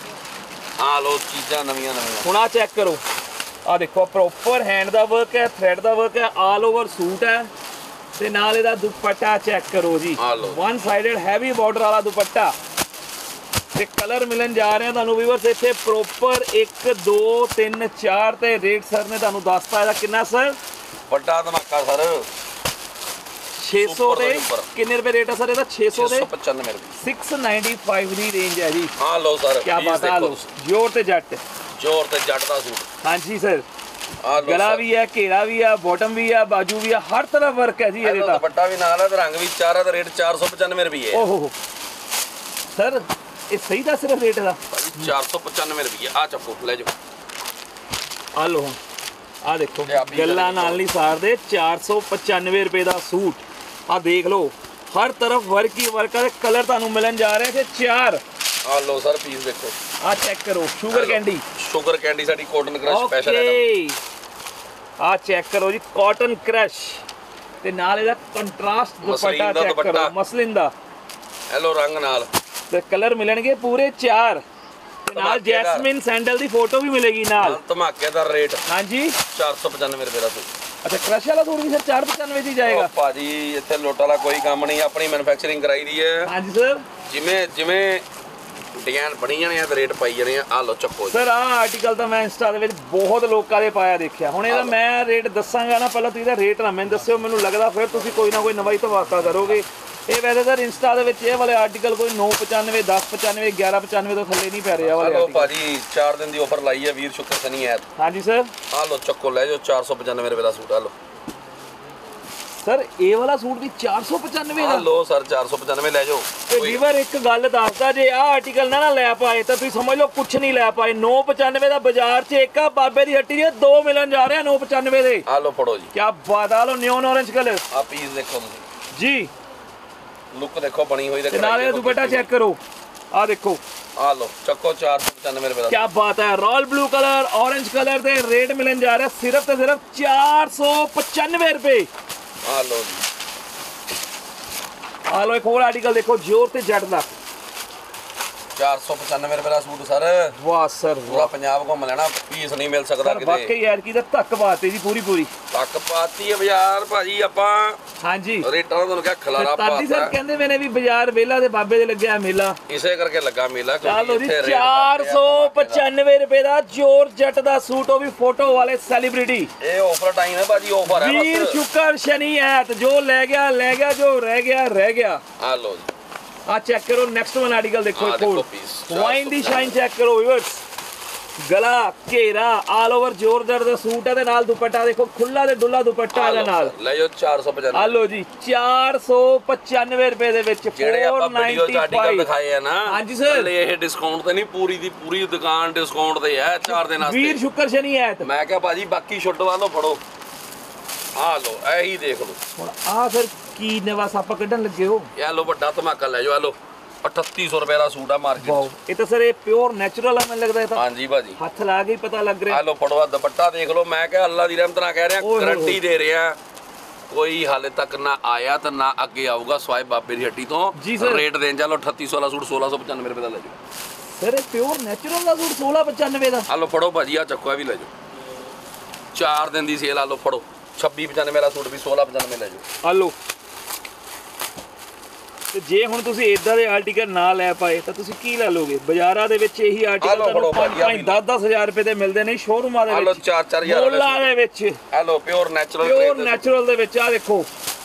ਆ ਲਓ ਚੀਜ਼ਾਂ ਨਵੀਆਂ ਨਵੀਆਂ।
ਹੁਣ ਆ ਚੈੱਕ ਕਰੋ, ਆ ਦੇਖੋ ਪ੍ਰੋਪਰ ਹੈਂਡ ਦਾ ਵਰਕ ਹੈ, ਥ੍ਰੈਡ ਦਾ ਵਰਕ ਹੈ, ਆਲ ਓਵਰ ਸੂਟ ਹੈ ਤੇ ਨਾਲ ਇਹਦਾ ਦੁਪੱਟਾ ਚੈੱਕ ਕਰੋ ਜੀ, ਵਨ ਸਾਈਡਡ ਹੈਵੀ ਬਾਰਡਰ ਵਾਲਾ ਦੁਪੱਟਾ ਤੇ ਕਲਰ ਮਿਲਣ ਜਾ ਰਹੇ ਆ ਤੁਹਾਨੂੰ ਵੀਵਰਸ ਇੱਥੇ ਪ੍ਰੋਪਰ ਇੱਕ ਦੋ ਤਿੰਨ ਚਾਰ ਤੇ ਰੇਟ ਸਰ ਨੇ ਤੁਹਾਨੂੰ ਦੱਸਤਾ ਇਹਦਾ ਕਿੰਨਾ ਸਰ?
ਵੱਡਾ ਧਮਾਕਾ ਸਰ,
ਛੇ ਸੌ ਦੇ ਕਿੰਨੇ ਰੁਪਏ ਰੇਟ ਹੈ ਸਰ ਇਹਦਾ? ਛੇ ਸੌ ਦੇ
ਪਚਾਨਵੇਂ ਰੁਪਏ,
ਛੇ ਸੌ ਪਚਾਨਵੇਂ ਦੀ ਰੇਂਜ ਹੈ ਜੀ।
ਆ ਲਓ ਸਰ
ਕੀ ਬਾਤ ਹੈ, ਲਓ ਜੋਰ ਤੇ ਜੱਟ,
ਜੋਰ ਤੇ ਜੱਟ ਦਾ ਸੂਟ।
ਹਾਂਜੀ ਸਰ ਗਲਾ ਵੀ ਹੈ, ਘੇਰਾ ਵੀ ਹੈ, ਬਾਟਮ ਵੀ ਹੈ, ਬਾਜੂ ਵੀ ਹੈ, ਹਰ ਤਰ੍ਹਾਂ ਵਰਕ ਹੈ ਜੀ ਇਹਦੇ ਤਾਂ।
ਦੁਪੱਟਾ ਵੀ ਨਾਲ ਹੈ ਤੇ ਰੰਗ ਵੀ ਚਾਰ ਹੈ ਤੇ ਰੇਟ ਚਾਰ ਸੌ ਪਚਾਨਵੇਂ ਰੁਪਏ।
ਓਹੋ ਸਰ ਇਹ ਸਹੀ ਦੱਸ ਰਿਹਾ ਰੇਟ ਦਾ?
ਚਾਰ ਸੌ ਪਚਾਨਵੇਂ ਰੁਪਏ। ਆ ਚੱਕੋ ਲੈ ਜਾਓ।
ਆ ਲਓ ਹੁਣ ਆ ਦੇਖੋ ਗੱਲਾਂ ਨਾਲ ਨਹੀਂ ਸਾਰਦੇ, ਚਾਰ ਸੌ ਪਚਾਨਵੇਂ ਰੁਪਏ ਦਾ ਸੂਟ। ਆ ਦੇਖ ਲਓ ਹਰ ਤਰਫ ਵਰਕ ਹੀ ਵਰਕ ਹੈ, ਕਲਰ ਤੁਹਾਨੂੰ ਮਿਲਣ ਜਾ ਰਹੇ ਤੇ ਚਾਰ।
ਆ ਲਓ ਸਰ ਪੀਸ ਦੇਖੋ,
ਆ ਚੈੱਕ ਕਰੋ ਸ਼ੂਗਰ ਕੈਂਡੀ,
ਸ਼ੂਗਰ ਕੈਂਡੀ ਸਾਡੀ ਕਾਟਨ ਕ੍ਰਸ਼ ਸਪੈਸ਼ਲ ਹੈ।
ਓਕੇ ਆ ਚੈੱਕ ਕਰੋ ਜੀ ਕਾਟਨ ਕ੍ਰਸ਼ ਤੇ ਨਾਲ ਇਹਦਾ ਕੰਟਰਾਸਟ ਦੁਪੱਟਾ ਚੈੱਕ ਕਰੋ, ਮਸਲਿਨ ਦਾ।
ਹੈਲੋ ਰੰਗ ਨਾਲ
ਤੇ ਕਲਰ ਮਿਲਣਗੇ ਪੂਰੇ ਚਾਰ ਤੇ ਨਾਲ ਜੈਸਮਿਨ ਸੈਂਡਲ ਦੀ ਫੋਟੋ ਵੀ ਮਿਲੇਗੀ ਨਾਲ।
ਧਮਾਕੇਦਾਰ ਰੇਟ।
ਹਾਂਜੀ
ਚਾਰ ਸੌ ਪਚਾਨਵੇਂ ਰੁਪਏ ਦਾ ਸੂਟ।
ਅੱਛਾ ਕ੍ਰਸ਼ ਵਾਲਾ ਸੂਟ ਵੀ ਸਰ ਚਾਰ ਸੌ ਪਚਾਨਵੇਂ ਦੀ ਜਾਏਗਾ?
ਭਾਜੀ ਇੱਥੇ ਲੋਟ ਵਾਲਾ ਕੋਈ ਕੰਮ ਨਹੀਂ, ਆਪਣੀ ਮੈਨੂਫੈਕਚਰਿੰਗ ਕਰਾਈ ਦੀ ਹੈ।
ਹਾਂਜੀ ਸਰ
ਜਿਵੇਂ ਜਿਵੇਂ ਡਿਜ਼ਾਈਨ ਬਣੀ ਜਾਣੇ ਆ ਤੇ ਰੇਟ ਪਾਈ ਜਾਣੇ ਆ। ਆ ਲਓ ਚੱਕੋ
ਸਰ। ਆਹ ਆਰਟੀਕਲ ਤਾਂ ਮੈਂ ਇੰਸਟਾ ਦੇ ਵਿੱਚ ਬਹੁਤ ਲੋਕਾਂ ਦੇ ਪਾਇਆ ਦੇਖਿਆ। ਹੁਣ ਇਹਦਾ ਮੈਂ ਰੇਟ ਦੱਸਾਂਗਾ ਨਾ, ਪਹਿਲਾਂ ਤੁਸੀਂ ਇਹਦਾ ਰੇਟ ਨਾ ਮੈਨੂੰ ਦੱਸਿਓ, ਮੈਨੂੰ ਲੱਗਦਾ ਫਿਰ ਤੁਸੀਂ ਕੋਈ ਨਾ ਕੋਈ ਨਵਾਈ ਤੋਂ ਵਾਸਤਾ ਕਰੋਗੇ। ਇਹ ਵੈਸੇ ਸਰ ਇੰਸਟਾ ਦੇ ਵਿੱਚ ਇਹ ਵਾਲੇ ਆਰਟੀਕਲ ਕੋਈ ਨੌ ਪਚਾਨਵੇਂ, ਦਸ ਪਚਾਨਵੇਂ, ਗਿਆਰਾਂ ਪਚਾਨਵੇਂ ਤੋਂ ਥੱਲੇ ਨਹੀਂ ਪੈ ਰਿਹਾ ਵਾਲੇ
ਆਰਟੀਕਲ। ਭਾਜੀ ਚਾਰ ਦਿਨ ਦੀ ਆਫਰ ਲਾਈ ਹੈ ਵੀਰ ਸ਼ੁੱਕਰ ਸ਼ਨੀ ਐਤ।
ਹਾਂਜੀ ਸਰ।
ਆ ਲਓ ਚੱਕੋ ਲੈ ਜਾਓ ਚਾਰ ਸੌ ਪਚਾਨਵੇਂ ਰੁਪਏ ਦਾ ਸੂਟ। ਆ ਲਓ
ਸਰ ਇਹ ਵਾਲਾ ਸੂਟ ਵੀ ਚਾਰ ਸੌ ਪਚਾਨਵੇਂ ਦਾ?
ਆ ਲਓ ਸਰ ਚਾਰ ਸੌ ਪਚਾਨਵੇਂ ਲੈ ਜਾਓ।
ਤੇ ਵੀਵਰ ਇੱਕ ਗੱਲ ਦੱਸਦਾ, ਜੇ ਆਹ ਆਰਟੀਕਲ ਨਾ ਨਾ ਲੈ ਪਾਏ ਤਾਂ ਤੁਸੀਂ ਸਮਝ ਲਓ ਕੁਝ ਨਹੀਂ ਲੈ ਪਾਏ। ਨੌ ਪਚਾਨਵੇਂ ਦਾ ਬਾਜ਼ਾਰ 'ਚ ਇੱਕ ਆ ਬਾਬੇ ਦੀ ਹੱਟੀ ਦੇ ਦੋ ਮਿਲਣ ਜਾ ਰਹੇ ਨੌ ਪਚਾਨਵੇਂ ਦੇ।
ਆ ਲਓ ਫੜੋ ਜੀ।
ਕੀ ਬਾਤ ਆ, ਲਓ ਨਿਓਨ ਔਰੇਂਜ ਕਲਰ।
ਆ ਪੀਸ ਦੇਖੋ ਤੁਸੀਂ
ਜੀ,
ਲੁੱਕ ਦੇਖੋ ਬਣੀ ਹੋਈ
ਤੇ ਨਾਲ ਇਹ ਦੁਪੱਟਾ ਚੈੱਕ ਕਰੋ। ਆ ਦੇਖੋ
ਆ ਲਓ ਚੱਕੋ ਚਾਰ ਸੌ ਪਚਾਨਵੇਂ ਰੁਪਏ ਦਾ।
ਕੀ ਬਾਤ ਹੈ, royal blue colour, orange colour ਦੇ ਰੇਟ ਮਿਲਣ ਜਾ ਰਿਹਾ ਸਿਰਫ ਤੇ ਸਿਰਫ ਚਾਰ ਸੌ ਪਚਾਨਵੇਂ ਰੁਪਏ।
ਆ ਲਓ ਜੀ।
ਆ ਲਓ ਇੱਕ ਹੋਰ ਆਰਟੀਕਲ ਦੇਖੋ, ਜੋਰ ਤੇ ਜੱਟ ਦਾ,
ਚਾਰ ਸੌ ਪਚਾਨਵੇਂ ਰੁਪਏ ਦਾ ਸੂਟ ਸਰ।
ਵਾਹ ਸਰ,
ਪੂਰਾ ਪੰਜਾਬ ਘੁੰਮ ਲੈਣਾ, ਪੀਸ ਨਹੀਂ ਮਿਲ ਸਕਦਾ ਕਿਤੇ।
ਵਾਕਈ ਯਾਰ ਕੀ ਦਾ ਧੱਕ ਪਾਤੀ ਜੀ ਪੂਰੀ ਪੂਰੀ।
ਧੱਕ ਪਾਤੀ ਹੈ ਬਾਜ਼ਾਰ ਭਾਜੀ ਆਪਾਂ।
ਹਾਂਜੀ
ਰੇਟਾਂ ਦਾ ਤੁਹਾਨੂੰ ਕਿਹਾ ਖਲਾਰਾ ਪਾਤਾ।
ਤਾਦੀ ਸਰ ਕਹਿੰਦੇ ਮੈਨੇ ਵੀ ਬਾਜ਼ਾਰ ਵੇਲਾ ਦੇ ਬਾਬੇ ਦੇ ਲੱਗਿਆ ਮੇਲਾ,
ਇਸੇ ਕਰਕੇ ਲੱਗਾ ਮੇਲਾ।
ਚਲੋ ਜੀ ਚਾਰ ਸੌ ਪਚਾਨਵੇਂ ਰੁਪਏ ਦਾ ਜੋਰ ਜੱਟ ਦਾ ਸੂਟ, ਉਹ ਵੀ ਫੋਟੋ ਵਾਲੇ ਸੈਲੀਬ੍ਰਿਟੀ।
ਇਹ ਆਫਰ ਟਾਈਮ ਹੈ ਭਾਜੀ, ਆਫਰ ਹੈ ਬਸ।
ਵੀਰ ਸ਼ੁੱਕਰ ਸ਼ਨੀ ਐਤ, ਜੋ ਲੈ ਗਿਆ ਲੈ ਗਿਆ, ਜੋ ਰਹਿ ਗਿਆ ਰਹਿ ਗਿਆ।
ਆ ਲਓ ਜੀ।
ਆ ਚੈੱਕ ਕਰੋ ਨੈਕਸਟ ਵਨ ਆਰਟੀਕਲ ਦੇਖੋ, ਇੱਕ ਹੋਰ ਵਾਈਨ ਦੀ ਸ਼ਾਈਨ ਚੈੱਕ ਕਰੋ ਵੀਵਰਸ। ਗਲਾ ਘੇਰਾ ਆਲ ਓਵਰ ਜ਼ੋਰਦਾਰ ਦਾ ਸੂਟ ਹੈ ਤੇ ਨਾਲ ਦੁਪੱਟਾ ਦੇਖੋ ਖੁੱਲਾ ਤੇ ਡੁੱਲਾ ਦੁਪੱਟਾ ਇਹਦੇ ਨਾਲ।
ਲੈ ਜਾਓ ਚਾਰ ਸੌ ਪਚਾਨਵੇਂ।
ਆ ਲਓ ਜੀ ਚਾਰ ਸੌ ਪਚਾਨਵੇਂ ਰੁਪਏ ਦੇ ਵਿੱਚ
ਜਿਹੜੇ ਆਪਾਂ ਵੀਡੀਓ ਚ ਆਰਟੀਕਲ ਦਿਖਾਏ ਆ ਨਾ।
ਹਾਂਜੀ ਸਰ।
ਇਹ ਡਿਸਕਾਊਂਟ ਤੇ ਨਹੀਂ, ਪੂਰੀ ਦੀ ਪੂਰੀ ਦੁਕਾਨ ਡਿਸਕਾਊਂਟ ਤੇ ਹੈ ਚਾਰ ਦਿਨ ਵਾਸਤੇ।
ਵੀਰ ਸ਼ੁੱਕਰ ਸ਼ਨੀ ਐਤ। ਮੈਂ
ਕਿਹਾ ਭਾਜੀ ਬਾਕੀ ਛੁੱਟ ਵਾਲੋ ਫੜੋ। ਆ ਲਓ ਇਹੀ ਦੇਖ ਲਓ।
ਹੁਣ ਆ ਫਿਰ ਕੀ ਨਵਾਂ ਸੱਪ ਕੱਢਣ ਲੱਗੇ ਹੋ?
ਇਹ ਲਓ ਵੱਡਾ ਧਮਾਕਾ ਲੈ ਜਾਓ। ਆ ਲਓ ਅਠੱਤੀ ਸੌ ਰੁਪਏ ਦਾ ਸੂਟ ਆ ਮਾਰਕੀਟ ਚ।
ਇਹ ਤਾਂ ਸਰ ਇਹ ਪਿਓਰ ਨੈਚੁਰਲ ਆ ਮੈਨੂੰ ਲੱਗਦਾ ਇਹ ਤਾਂ।
ਹਾਂਜੀ ਭਾਜੀ
ਹੱਥ ਲਾ ਕੇ ਹੀ ਪਤਾ ਲੱਗ ਰਿਹਾ।
ਆ ਲਓ ਫੜੋ, ਦੁਪੱਟਾ ਦੇਖ ਲਓ। ਮੈਂ ਕਿਹਾ ਅੱਲਾ ਦੀ ਰਹਿਮਤ ਨਾਲ ਕਹਿ ਰਿਹਾ, ਗਾਰੰਟੀ ਦੇ ਰਿਹਾ, ਕੋਈ ਹਾਲੇ ਤੱਕ ਨਾ ਆਇਆ ਤਾਂ ਨਾ ਅੱਗੇ ਆਊਗਾ ਸਵਾਏ ਬਾਬੇ ਦੀ ਹੱਟੀ ਤੋਂ। ਰੇਟ ਦੇਣ ਚਲੋ ਅਠੱਤੀ ਸੌ ਵਾਲਾ ਸੂਟ ਸੋਲਾਂ ਸੌ ਪਚਾਨਵੇਂ ਰੁਪਏ ਦਾ ਲੈ ਜਾਓ।
ਸਰ ਇਹ ਪਿਓਰ ਨੈਚੁਰਲ ਦਾ ਸੂਟ ਸੋਲਾਂ ਪਚਾਨਵੇਂ ਦਾ?
ਆ ਲਓ ਫੜੋ ਭਾਜੀ, ਆ ਚੱਕੋ ਇਹ ਵੀ ਲੈ ਜਾਓ। ਚਾਰ ਦਿਨ ਦੀ ਸੇਲ ਆ ਲਓ ਫੜੋ ਛੱਬੀ ਪਚਾਨਵੇਂ ਵਾਲਾ ਸੂਟ ਵੀ ਸੋਲਾਂ ਪਚਾਨਵੇਂ ਲੈ ਜਾਓ
ਆ ਲਓ। ਤੇ ਜੇ ਹੁਣ ਤੁਸੀਂ ਇਦਾਂ ਦੇ ਆਰਟੀਕਲ ਨਾ ਲੈ ਪਾਏ ਤਾਂ ਤੁਸੀਂ ਕੀ ਲੈ ਲੋਗੇ? ਬਾਜ਼ਾਰਾਂ ਦੇ ਵਿੱਚ ਇਹੀ ਆਰਟੀਕਲ ਤੁਹਾਨੂੰ ਪੰਜ ਪੰਜ ਦਸ ਦਸ ਹਜ਼ਾਰ ਰੁਪਏ ਦੇ ਮਿਲਦੇ ਨੇ ਸ਼ੋਰੂਮਾਂ ਦੇ
ਆ ਲਓ
ਵਿੱਚ,
ਚਾਰ ਚਾਰ ਹਜ਼ਾਰ
ਮੋਲਾਂ ਦੇ ਵਿੱਚ।
ਆ ਲਓ ਪਿਓਰ ਨੈਚੁਰਲ
ਪਿਓਰ ਨੈਚੁਰਲ ਦੇ ਵਿੱਚ ਆ ਦੇਖੋ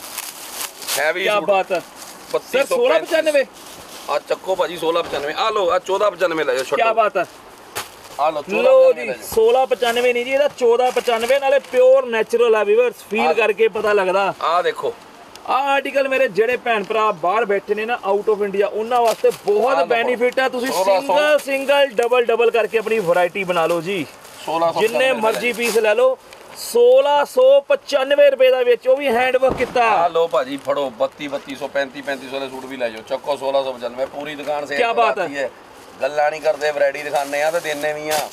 ਹੈਵੀ
ਕੀ
ਸੂਟ
ਬਾਤ ਹੈ ਸਰ। ਸੋਲਾਂ ਪਚਾਨਵੇਂ
ਆ ਚੱਕੋ ਭਾਜੀ ਸੋਲਾਂ ਪਚਾਨਵੇਂ ਆ ਲਓ ਆ ਚੌਦਾਂ ਪਚਾਨਵੇਂ ਲੈ ਜਾਓ ਛੱਡੋ
ਕੀ ਬਾਤ ਹੈ।
ਆ ਲਓ
ਲੋ ਜੀ ਸੋਲਾਂ ਪਚਾਨਵੇਂ ਨਹੀਂ ਜੀ ਇਹਦਾ ਚੌਦਾਂ ਪਚਾਨਵੇਂ ਨਾਲੇ ਪਿਓਰ ਨੈਚੁਰਲ ਆ ਵੀਵਰਸ ਫੀਲ ਕਰਕੇ ਪਤਾ ਲੱਗਦਾ।
ਆ ਦੇਖੋ
ਆ ਆਰਟੀਕਲ ਮੇਰੇ ਜਿਹੜੇ ਭੈਣ ਭਰਾ ਬਾਹਰ ਬੈਠੇ ਨੇ ਨਾ ਆਊਟ ਆਫ ਇੰਡੀਆ ਉਹਨਾਂ ਵਾਸਤੇ ਬਹੁਤ ਬੈਨੀਫਿਟ ਹੈ। ਤੁਸੀਂ ਸਿੰਗਲ ਸਿੰਗਲ ਡਬਲ ਡਬਲ ਕਰਕੇ ਆਪਣੀ ਵੈਰਾਈਟੀ ਬਣਾ ਲਓ ਜੀ, ਜਿੰਨੇ ਮਰਜ਼ੀ ਪੀਸ ਲੈ ਲਓ। ਸੋਲਾਂ ਸੌ ਪਚਾਨਵੇਂ ਰੁਪਏ ਦਾ ਵਿੱਚ ਉਹ ਵੀ ਹੈਂਡ ਵਰਕ ਕੀਤਾ।
ਆ ਲਓ ਭਾਜੀ ਫੜੋ ਬੱਤੀ ਬੱਤੀ ਸੌ ਪੈਂਤੀ ਪੈਂਤੀ ਸੌ ਦੇ ਸੂਟ ਵੀ ਲੈ ਜਾਓ ਚੱਕੋ ਸੋਲਾਂ ਸੌ ਪਚਾਨਵੇਂ ਪੂਰੀ ਦੁਕਾਨ ਸੇਲ
ਕੀ ਬਾਤ ਹੈ।
ਗੱਲਾਂ ਨਹੀਂ ਕਰਦੇ ਵੈਰਾਈਟੀ ਦਿਖਾਣੇ ਆ ਤੇ ਦੇਣੇ ਵੀ ਆ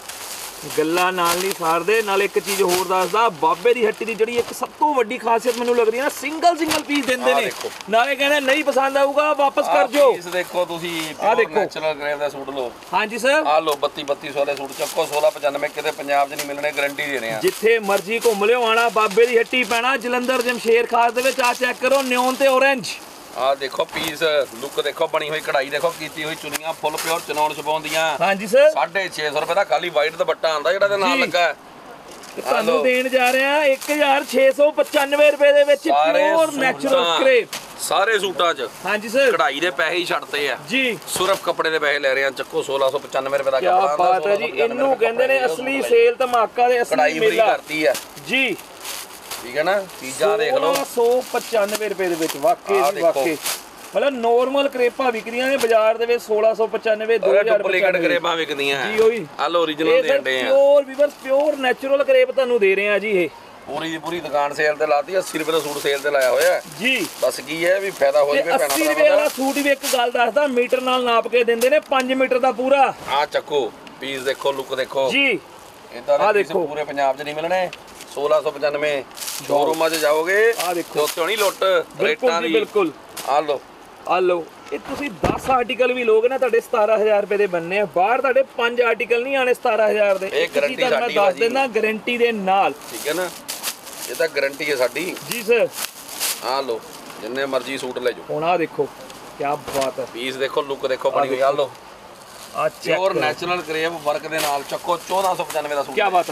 ਗੱਲਾਂ ਨਾਲ ਨਹੀਂ ਸਾਰਦੇ। ਨਾਲ ਇੱਕ ਚੀਜ਼ ਹੋਰ ਦੱਸਦਾ, ਬਾਬੇ ਦੀ ਹੱਟੀ ਦੀ ਜਿਹੜੀ ਇੱਕ ਸਭ ਤੋਂ ਵੱਡੀ ਖਾਸੀਅਤ ਮੈਨੂੰ ਲੱਗਦੀ ਹੈ ਨਾ, ਸਿੰਗਲ ਸਿੰਗਲ ਪੀਸ ਦਿੰਦੇ ਨੇ, ਨਾਲੇ ਕਹਿੰਦੇ ਨਹੀਂ ਪਸੰਦ ਆਊਗਾ ਵਾਪਸ ਕਰ ਜੋ।
ਪੀਸ ਦੇਖੋ ਤੁਸੀਂ
ਆ ਦੇਖੋ
ਨੈਚੁਰਲ ਗ੍ਰੇਵ ਦਾ ਸੂਟ ਲਓ।
ਹਾਂਜੀ ਸਰ
ਆ ਲਓ ਬੱਤੀ ਬੱਤੀ ਸੌ ਦੇ ਸੂਟ ਚੱਕੋ ਸੋਲਾਂ ਪਚਾਨਵੇਂ ਕਿਤੇ ਪੰਜਾਬ 'ਚ ਨਹੀਂ ਮਿਲਣੇ ਗਾਰੰਟੀ ਦੇ ਰਹੇ ਆ।
ਜਿੱਥੇ ਮਰਜ਼ੀ ਘੁੰਮ ਲਿਓ ਆਣਾ ਬਾਬੇ ਦੀ ਹੱਟੀ ਪੈਣਾ ਜਲੰਧਰ ਜਮਸ਼ੇਰ ਖਾਸ ਦੇ ਵਿੱਚ। ਆ ਚੈੱਕ ਕਰੋ ਨਿਓਨ ਤੇ ਔਰੇਂਜ।
ਆ ਦੇਖੋ ਪੀਸ ਲੁੱਕ ਦੇਖੋ ਬਣੀ ਹੋਈ ਕਢਾਈ ਦੇਖੋ ਕੀਤੀ ਹੋਈ ਚੁੰਨੀਆਂ ਫੁੱਲ ਪਿਓਰ ਚਨੌਣ ਛਪਾਉਂਦੀਆਂ।
ਹਾਂਜੀ ਸਰ
ਸਾਢੇ ਛੇ ਸੌ ਰੁਪਏ ਦਾ ਖਾਲੀ ਵਾਈਟ ਦੁਪੱਟਾ ਆਂਦਾ ਜਿਹੜਾ ਦੇ ਨਾਲ ਲੱਗਾ ਹੈ।
ਤੁਹਾਨੂੰ ਦੇਣ ਜਾ ਰਹੇ ਆ ਇੱਕ ਹਜ਼ਾਰ ਛੇ ਸੌ ਪਚਾਨਵੇਂ ਰੁਪਏ ਦੇ ਵਿੱਚ ਪਿਓਰ ਨੈਚੁਰਲ ਕਰੇਪ
ਸਾਰੇ ਸੂਟਾਂ 'ਚ।
ਹਾਂਜੀ ਸਰ
ਕਢਾਈ ਦੇ ਪੈਸੇ ਹੀ ਛੱਡਤੇ ਆ
ਜੀ,
ਸਿਰਫ ਕੱਪੜੇ ਦੇ ਪੈਸੇ ਲੈ ਰਹੇ ਆ ਚੱਕੋ ਸੋਲਾਂ ਸੌ ਪਚਾਨਵੇਂ ਰੁਪਏ ਦਾ
ਕੀ
ਕੱਪੜਾ ਆਂਦਾ।
ਬਾਤ ਹੈ ਜੀ, ਇਹਨੂੰ ਕਹਿੰਦੇ ਨੇ ਅਸਲੀ ਸੇਲ ਧਮਾਕਾ ਦੇ
ਕਢਾਈ
ਅਸਲੀ
ਫ੍ਰੀ
ਮੇਲਾ
ਕਰਤੀ ਆ
ਜੀ।
ਠੀਕ ਹੈ ਨਾ ਚੀਜ਼ਾਂ ਦੇਖ ਲਓ
ਸੋਲਾਂ ਸੌ ਪਚਾਨਵੇਂ ਰੁਪਏ ਦੇ ਵਿੱਚ ਵਾਕਈ ਜੀ ਵਾਕਈ। ਮਤਲਬ ਨੋਰਮਲ ਕਰੇਪਾਂ ਵਿਕਦੀਆਂ ਨੇ ਬਾਜ਼ਾਰ ਦੇ ਵਿੱਚ ਸੋਲਾਂ ਸੌ ਪਚਾਨਵੇਂ ਦੋ ਹਜ਼ਾਰ
ਡੁਪਲੀਕੇਟ ਕਰੇਪਾਂ ਵਿਕਦੀਆਂ
ਜੀ। ਉਹੀ
ਆ ਲੋ origignal ਦੇਂਦੇ ਆ
pure weaver pure natural crepe ਤੁਹਾਨੂੰ ਦੇ ਰਹੇ ਆ ਜੀ। ਇਹ
ਪੂਰੀ ਦੀ ਪੂਰੀ ਦੁਕਾਨ ਸੇਲ ਤੇ ਲਾਤੀ ਅੱਸੀ ਰੁਪਏ ਦਾ ਸੂਟ ਸੇਲ ਤੇ ਲਾਇਆ ਹੋਇਆ
ਜੀ।
ਬਸ ਕੀ ਹੈ ਵੀ ਫਾਇਦਾ ਹੋ ਜਵੇ ਪੈਣਾ।
ਅੱਸੀ ਰੁਪਏ ਵਾਲਾ ਸੂਟ ਵੀ ਇੱਕ ਗੱਲ ਦੱਸਦਾ, ਮੀਟਰ ਨਾਲ ਨਾਪ ਕੇ ਦਿੰਦੇ ਨੇ ਪੰਜ ਮੀਟਰ ਦਾ ਪੂਰਾ।
ਆ ਚੱਕੋ ਪੀਸ ਦੇਖੋ ਲੁੱਕ ਦੇਖੋ
ਜੀ।
ਇਦਾਂ ਦੇ ਪੀਸ ਪੂਰੇ ਪੰਜਾਬ 'ਚ ਨਹੀਂ ਮਿਲਣੇ। ਸੋਲਾਂ ਸੌ ਪਚਾਨਵੇਂ ਸ਼ੋਰੂਮਾਂ 'ਚ ਜਾਓਗੇ
ਆ ਦੇਖੋ
ਉੱਥੇ ਨਹੀਂ ਲੁੱਟ ਰੇਟਾਂ ਦੀ।
ਬਿਲਕੁਲ
ਆ ਲੋ
ਆ ਲੋ ਇਹ ਤੁਸੀਂ ਦਸ ਆਰਟੀਕਲ ਵੀ ਲੋਗੇ ਨਾ ਤੁਹਾਡੇ ਸਤਾਰਾਂ ਹਜ਼ਾਰ ਰੁਪਏ ਦੇ ਬਣਨੇ ਆ। ਬਾਹਰ ਤੁਹਾਡੇ ਪੰਜ ਆਰਟੀਕਲ ਨਹੀਂ ਆਣੇ ਸਤਾਰਾਂ ਹਜ਼ਾਰ ਦੇ।
ਇਹ ਗਾਰੰਟੀ ਸਾਡੀ
ਦੱਸ ਦਿੰਦਾ ਗਾਰੰਟੀ ਦੇ ਨਾਲ।
ਠੀਕ ਹੈ ਨਾ ਇਹ ਤਾਂ ਗਾਰੰਟੀ ਹੈ ਸਾਡੀ
ਜੀ ਸਰ।
ਆ ਲੋ ਜਿੰਨੇ ਮਰਜ਼ੀ ਸੂਟ ਲੈ ਜਾਓ।
ਹੁਣ ਆ ਦੇਖੋ ਕੀ ਬਾਤ ਹੈ,
ਪੀਸ ਦੇਖੋ ਲੁੱਕ ਦੇਖੋ ਬਣੀ ਹੋਈ। ਆ ਲੋ
ਆ
ਪਿਓਰ ਨੈਚੁਰਲ ਕਰੇਪ ਵਰਕ ਦੇ ਨਾਲ ਚੱਕੋ ਚੌਦਾਂ ਸੌ ਪਚਾਨਵੇਂ ਦਾ ਸੂਟ।
ਕੀ ਬਾਤ ਹੈ,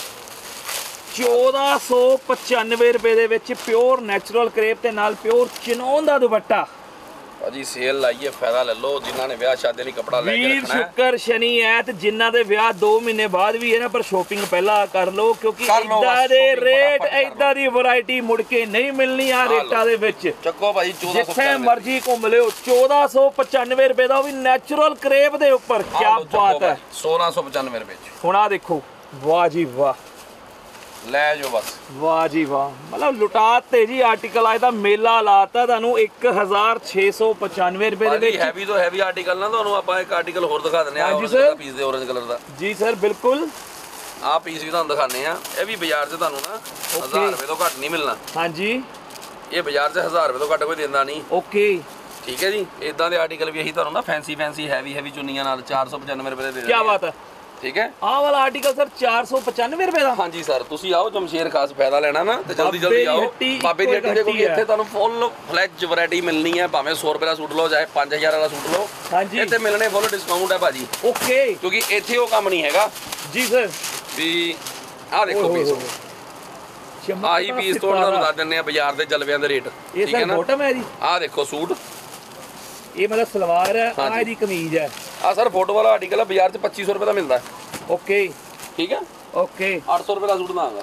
ਚੌਦਾਂ ਸੌ ਪਚਾਨਵੇਂ ਰੁਪਏ ਦੇ ਵਿੱਚ ਪਿਓਰ ਨੈਚੁਰਲ ਕਰੇਪ ਤੇ ਨਾਲ ਪਿਓਰ ਚਿਨੌਨ ਦਾ ਦੁਪੱਟਾ।
ਭਾਜੀ ਸੇਲ ਲਾਈਏ ਫਾਇਦਾ ਲੈ ਲਓ ਜਿਨ੍ਹਾਂ ਨੇ ਵਿਆਹ ਸ਼ਾਦੀ ਲਈ ਕੱਪੜਾ ਲੈ ਕੇ
ਵੀਰ
ਰੱਖਣਾ ਹੈ।
ਸ਼ੁੱਕਰ ਸ਼ਨੀ ਐਤ ਜਿਨ੍ਹਾਂ ਦੇ ਵਿਆਹ ਦੋ ਮਹੀਨੇ ਬਾਅਦ ਵੀ ਹੈ ਨਾ, ਪਰ ਸ਼ੋਪਿੰਗ ਪਹਿਲਾਂ ਕਰ ਲਓ ਕਿਉਂਕਿ
ਕਰ ਲਓ
ਇਦਾਂ
ਬਸ,
ਦੇ
shopping
ਰੇਟ
ਫਟਾਫਟ ਕਰ
ਇਦਾਂ ਦੀ ਵੈਰਾਈਟੀ ਮੁੜ ਕੇ ਨਹੀਂ ਮਿਲਣੀ ਆ ਰੇਟਾਂ ਦੇ ਵਿੱਚ।
ਚੱਕੋ ਭਾਜੀ ਚੌਦਾਂ ਸੌ
ਜਿੱਥੇ ਮਰਜ਼ੀ ਘੁੰਮ ਲਿਓ ਚੌਦਾਂ ਸੌ ਪਚਾਨਵੇਂ ਰੁਪਏ ਦਾ ਉਹ ਵੀ ਨੈਚੁਰਲ ਕਰੇਪ ਦੇ ਉੱਪਰ। ਕੀ ਬਾਤ ਹੈ,
ਸੋਲਾਂ ਸੌ ਪਚਾਨਵੇਂ ਰੁਪਏ ਚ।
ਹੁਣ ਆ ਦੇਖੋ ਵਾਹ ਜੀ ਵਾਹ
ਲੈ ਜਾਓ ਬਸ
ਵਾਹ ਜੀ ਵਾਹ। ਮਤਲਬ ਲੁਟਾਤ ਤੇ ਜੀ ਆਰਟੀਕਲ ਆਇਆ ਤਾਂ ਮੇਲਾ ਲਾਤਾ ਤੁਹਾਨੂੰ ਇੱਕ ਹਜ਼ਾਰ ਛੇ ਸੌ ਪਚਾਨਵੇਂ ਰੁਪਏ ਦੇ
ਭਾਜੀ
ਵਿੱਚ।
ਹੈਵੀ ਤੋਂ ਹੈਵੀ ਆਰਟੀਕਲ ਨਾ ਤੁਹਾਨੂੰ ਆਪਾਂ ਇੱਕ ਆਰਟੀਕਲ ਹੋਰ ਦਿਖਾ ਦਿੰਦੇ ਆ।
ਹਾਂਜੀ
orange
sir।
ਦਾ ਪੀਸ ਦੇ orange ਕਲਰ ਦਾ।
ਜੀ ਸਰ ਬਿਲਕੁਲ।
ਆਹ ਪੀਸ ਵੀ ਤੁਹਾਨੂੰ ਦਿਖਾਣੇ ਆ। ਇਹ ਵੀ ਬਾਜ਼ਾਰ 'ਚ ਤੁਹਾਨੂੰ ਨਾ ਹਜ਼ਾਰ ਰੁਪਏ ਤੋਂ ਘੱਟ ਨਹੀਂ ਮਿਲਣਾ।
ਹਾਂਜੀ
ਇਹ ਬਾਜ਼ਾਰ 'ਚ ਹਜ਼ਾਰ ਰੁਪਏ ਤੋਂ ਘੱਟ ਕੋਈ ਦਿੰਦਾ ਨਹੀਂ।
ਓਕੇ
ਠੀਕ ਹੈ ਜੀ। ਇਦਾਂ ਦੇ ਆਰਟੀਕਲ ਵੀ ਅਸੀਂ ਤੁਹਾਨੂੰ ਨਾ ਫੈਂਸੀ ਫੈਂਸੀ ਹੈਵੀ ਹੈਵੀ ਚੁੰਨੀਆਂ ਨਾਲ ਚਾਰ ਸੌ ਪਚਾਨਵੇਂ ਰੁਪਏ ਦੇ ਦੇ ਦਿੰਦੇ
ਕੀ ਬਾਤ ਹੈ।
ਠੀਕ ਹੈ
ਆਹ ਵਾਲਾ ਆਰਟੀਕਲ ਸਰ ਚਾਰ ਸੌ ਪਚਾਨਵੇਂ ਰੁਪਏ ਦਾ।
ਹਾਂਜੀ ਸਰ ਤੁਸੀਂ ਆਓ ਜਮਸ਼ੇਰ ਖਾਸ ਫਾਇਦਾ ਲੈਣਾ ਨਾ ਤੇ ਜਲਦੀ ਜਲਦੀ ਆਓ। ਬਾਬੇ ਦੀ ਹੱਟੀ ਦੇਖੋ ਇੱਥੇ ਤੁਹਾਨੂੰ ਫੁੱਲ ਫਲੈਜ ਵੈਰਾਈਟੀ ਮਿਲਣੀ ਹੈ। ਭਾਵੇਂ ਸੌ ਰੁਪਏ ਦਾ ਸੂਟ ਲਓ ਚਾਹੇ ਪੰਜ ਹਜ਼ਾਰ ਵਾਲਾ ਸੂਟ ਲਓ।
ਹਾਂਜੀ
ਇੱਥੇ ਮਿਲਣੇ ਫੁੱਲ ਡਿਸਕਾਊਂਟ ਹੈ ਭਾਜੀ।
ਓਕੇ
ਕਿਉਂਕਿ ਇੱਥੇ ਉਹ ਕੰਮ ਨਹੀਂ ਹੈਗਾ
ਜੀ ਸਰ।
ਵੀ ਆਹ ਦੇਖੋ ਪੀਸ ਆਹੀ ਪੀਸ ਤੋਂ ਤੁਹਾਨੂੰ ਦੱਸ ਦਿੰਦੇ ਆ ਬਾਜ਼ਾਰ ਦੇ ਜਲਵਿਆਂ ਦੇ ਰੇਟ।
ਇਹ ਸਰ ਬੋਟਮ ਹੈ ਜੀ।
ਆਹ ਦੇਖੋ ਸੂਟ
ਇਹ ਮਤਲਬ ਸਲਵਾਰ ਹੈ, ਆਹ ਇਹਦੀ ਕਮੀਜ਼ ਹੈ।
ਆ ਸਰ ਫੋਟੋ ਵਾਲਾ ਆਰਟੀਕਲ ਹੈ ਬਾਜ਼ਾਰ 'ਚ ਪੱਚੀ ਸੌ ਰੁਪਏ ਦਾ ਮਿਲਦਾ।
ਓਕੇ
ਠੀਕ ਹੈ
ਓਕੇ
ਅੱਠ ਸੌ ਰੁਪਏ ਦਾ ਸੂਟ ਦਾਂਗਾ।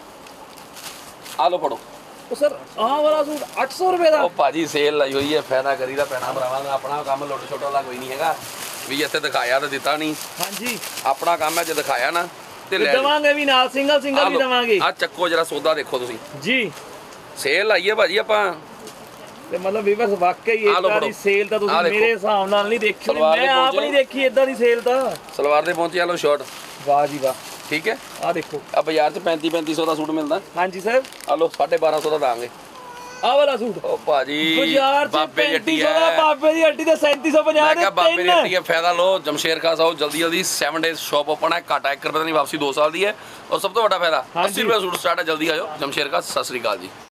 ਆ ਲਓ ਫੜੋ।
ਉਹ ਸਰ ਆਹ ਵਾਲਾ ਸੂਟ ਅੱਠ ਸੌ ਰੁਪਏ ਦਾ।
ਉਹ ਭਾਜੀ ਸੇਲ ਲਾਈ ਹੋਈ ਹੈ ਫਾਇਦਾ ਕਰੀਦਾ ਪੈਣਾ ਭਰਾਵਾਂ ਦਾ। ਆਪਣਾ ਕੰਮ ਲੁੱਟ ਛੋਟਾ ਵਾਲਾ ਕੋਈ ਨਹੀਂ ਹੈਗਾ ਵੀ ਇੱਥੇ ਦਿਖਾਇਆ ਤਾਂ ਦਿੱਤਾ ਨਹੀਂ।
ਹਾਂਜੀ
ਆਪਣਾ ਕੰਮ ਹੈ ਜੇ ਦਿਖਾਇਆ ਨਾ ਤੇ ਲੈ
ਦਵਾਂਗੇ ਵੀ ਨਾਲ ਸਿੰਗਲ ਸਿੰਗਲ ਵੀ ਦਵਾਂਗੇ।
ਆ ਚੱਕੋ ਜਰਾ ਸੌਦਾ ਦੇਖੋ ਤੁਸੀਂ
ਜੀ।
ਸੇਲ ਲਾਈਏ ਭਾਜੀ ਆਪਾਂ
ਤੇ ਮਤਲਬ ਵੀਵਰਸ ਵਾਕਈ ਇਦਾਂ ਦੀ ਸੇਲ ਤਾਂ ਤੁਸੀਂ ਮੇਰੇ ਹਿਸਾਬ ਨਾਲ ਨਹੀਂ ਦੇਖੀ। ਮੈਂ ਆਪ ਨਹੀਂ ਦੇਖੀ ਇਦਾਂ ਦੀ ਸੇਲ ਤਾਂ।
ਸਲਵਾਰ ਦੇ ਪਹੁੰਚੇ ਆ ਲਓ ਸ਼ਾਰਟ।
ਵਾਹ ਜੀ ਵਾਹ।
ਠੀਕ ਹੈ
ਆ ਦੇਖੋ
ਆ ਬਾਜ਼ਾਰ 'ਚ ਪੈਂਤੀ ਪੈਂਤੀ ਸੌ ਦਾ ਸੂਟ ਮਿਲਦਾ।
ਹਾਂਜੀ ਸਰ।
ਆ ਲਓ ਸਾਢੇ ਬਾਰਾਂ ਸੌ ਦਾ ਦਾਂਗੇ।
ਆਹ ਵਾਲਾ ਸੂਟ
ਉਹ ਭਾਜੀ
ਬਾਜ਼ਾਰ ਚ
ਬਾਬੇ ਦੀ ਹੱਟੀ
ਪੈਂਤੀ ਸੌ ਦਾ,
ਹੈ।
ਬਾਬੇ ਦੀ ਹੱਟੀ ਤੇ ਸੈਂਤੀ ਸੌ ਪੰਜਾਹ
ਮੈਂ
ਦੇ
ਕਿਹਾ ਬਾਬੇ ਦੀ
ਤਿੰਨ।
ਹੱਟੀ ਹੈ, ਫਾਇਦਾ ਲਓ। ਜਮਸ਼ੇਰ ਖਾਸ ਆਓ ਜਲਦੀ ਜਲਦੀ, ਸੈਵਨ ਡੇਜ਼ ਸ਼ਾਪ ਓਪਨ ਹੈ, ਘਾਟਾ ਇੱਕ ਰੁਪਏ ਦਾ ਨਹੀਂ, ਵਾਪਸੀ ਦੋ ਸਾਲ ਦੀ ਹੈ। ਔਰ ਸਭ ਤੋਂ ਵੱਡਾ ਫਾਇਦਾ
ਹਾਂਜੀ।
ਅੱਸੀ ਰੁਪਏ ਸੂਟ ਸਟਾਰਟ ਹੈ, ਜਲਦੀ ਆਇਓ ਜਮਸ਼ੇਰ ਖਾਸ। ਸਤਿ ਸ੍ਰੀ ਅਕਾਲ ਜੀ।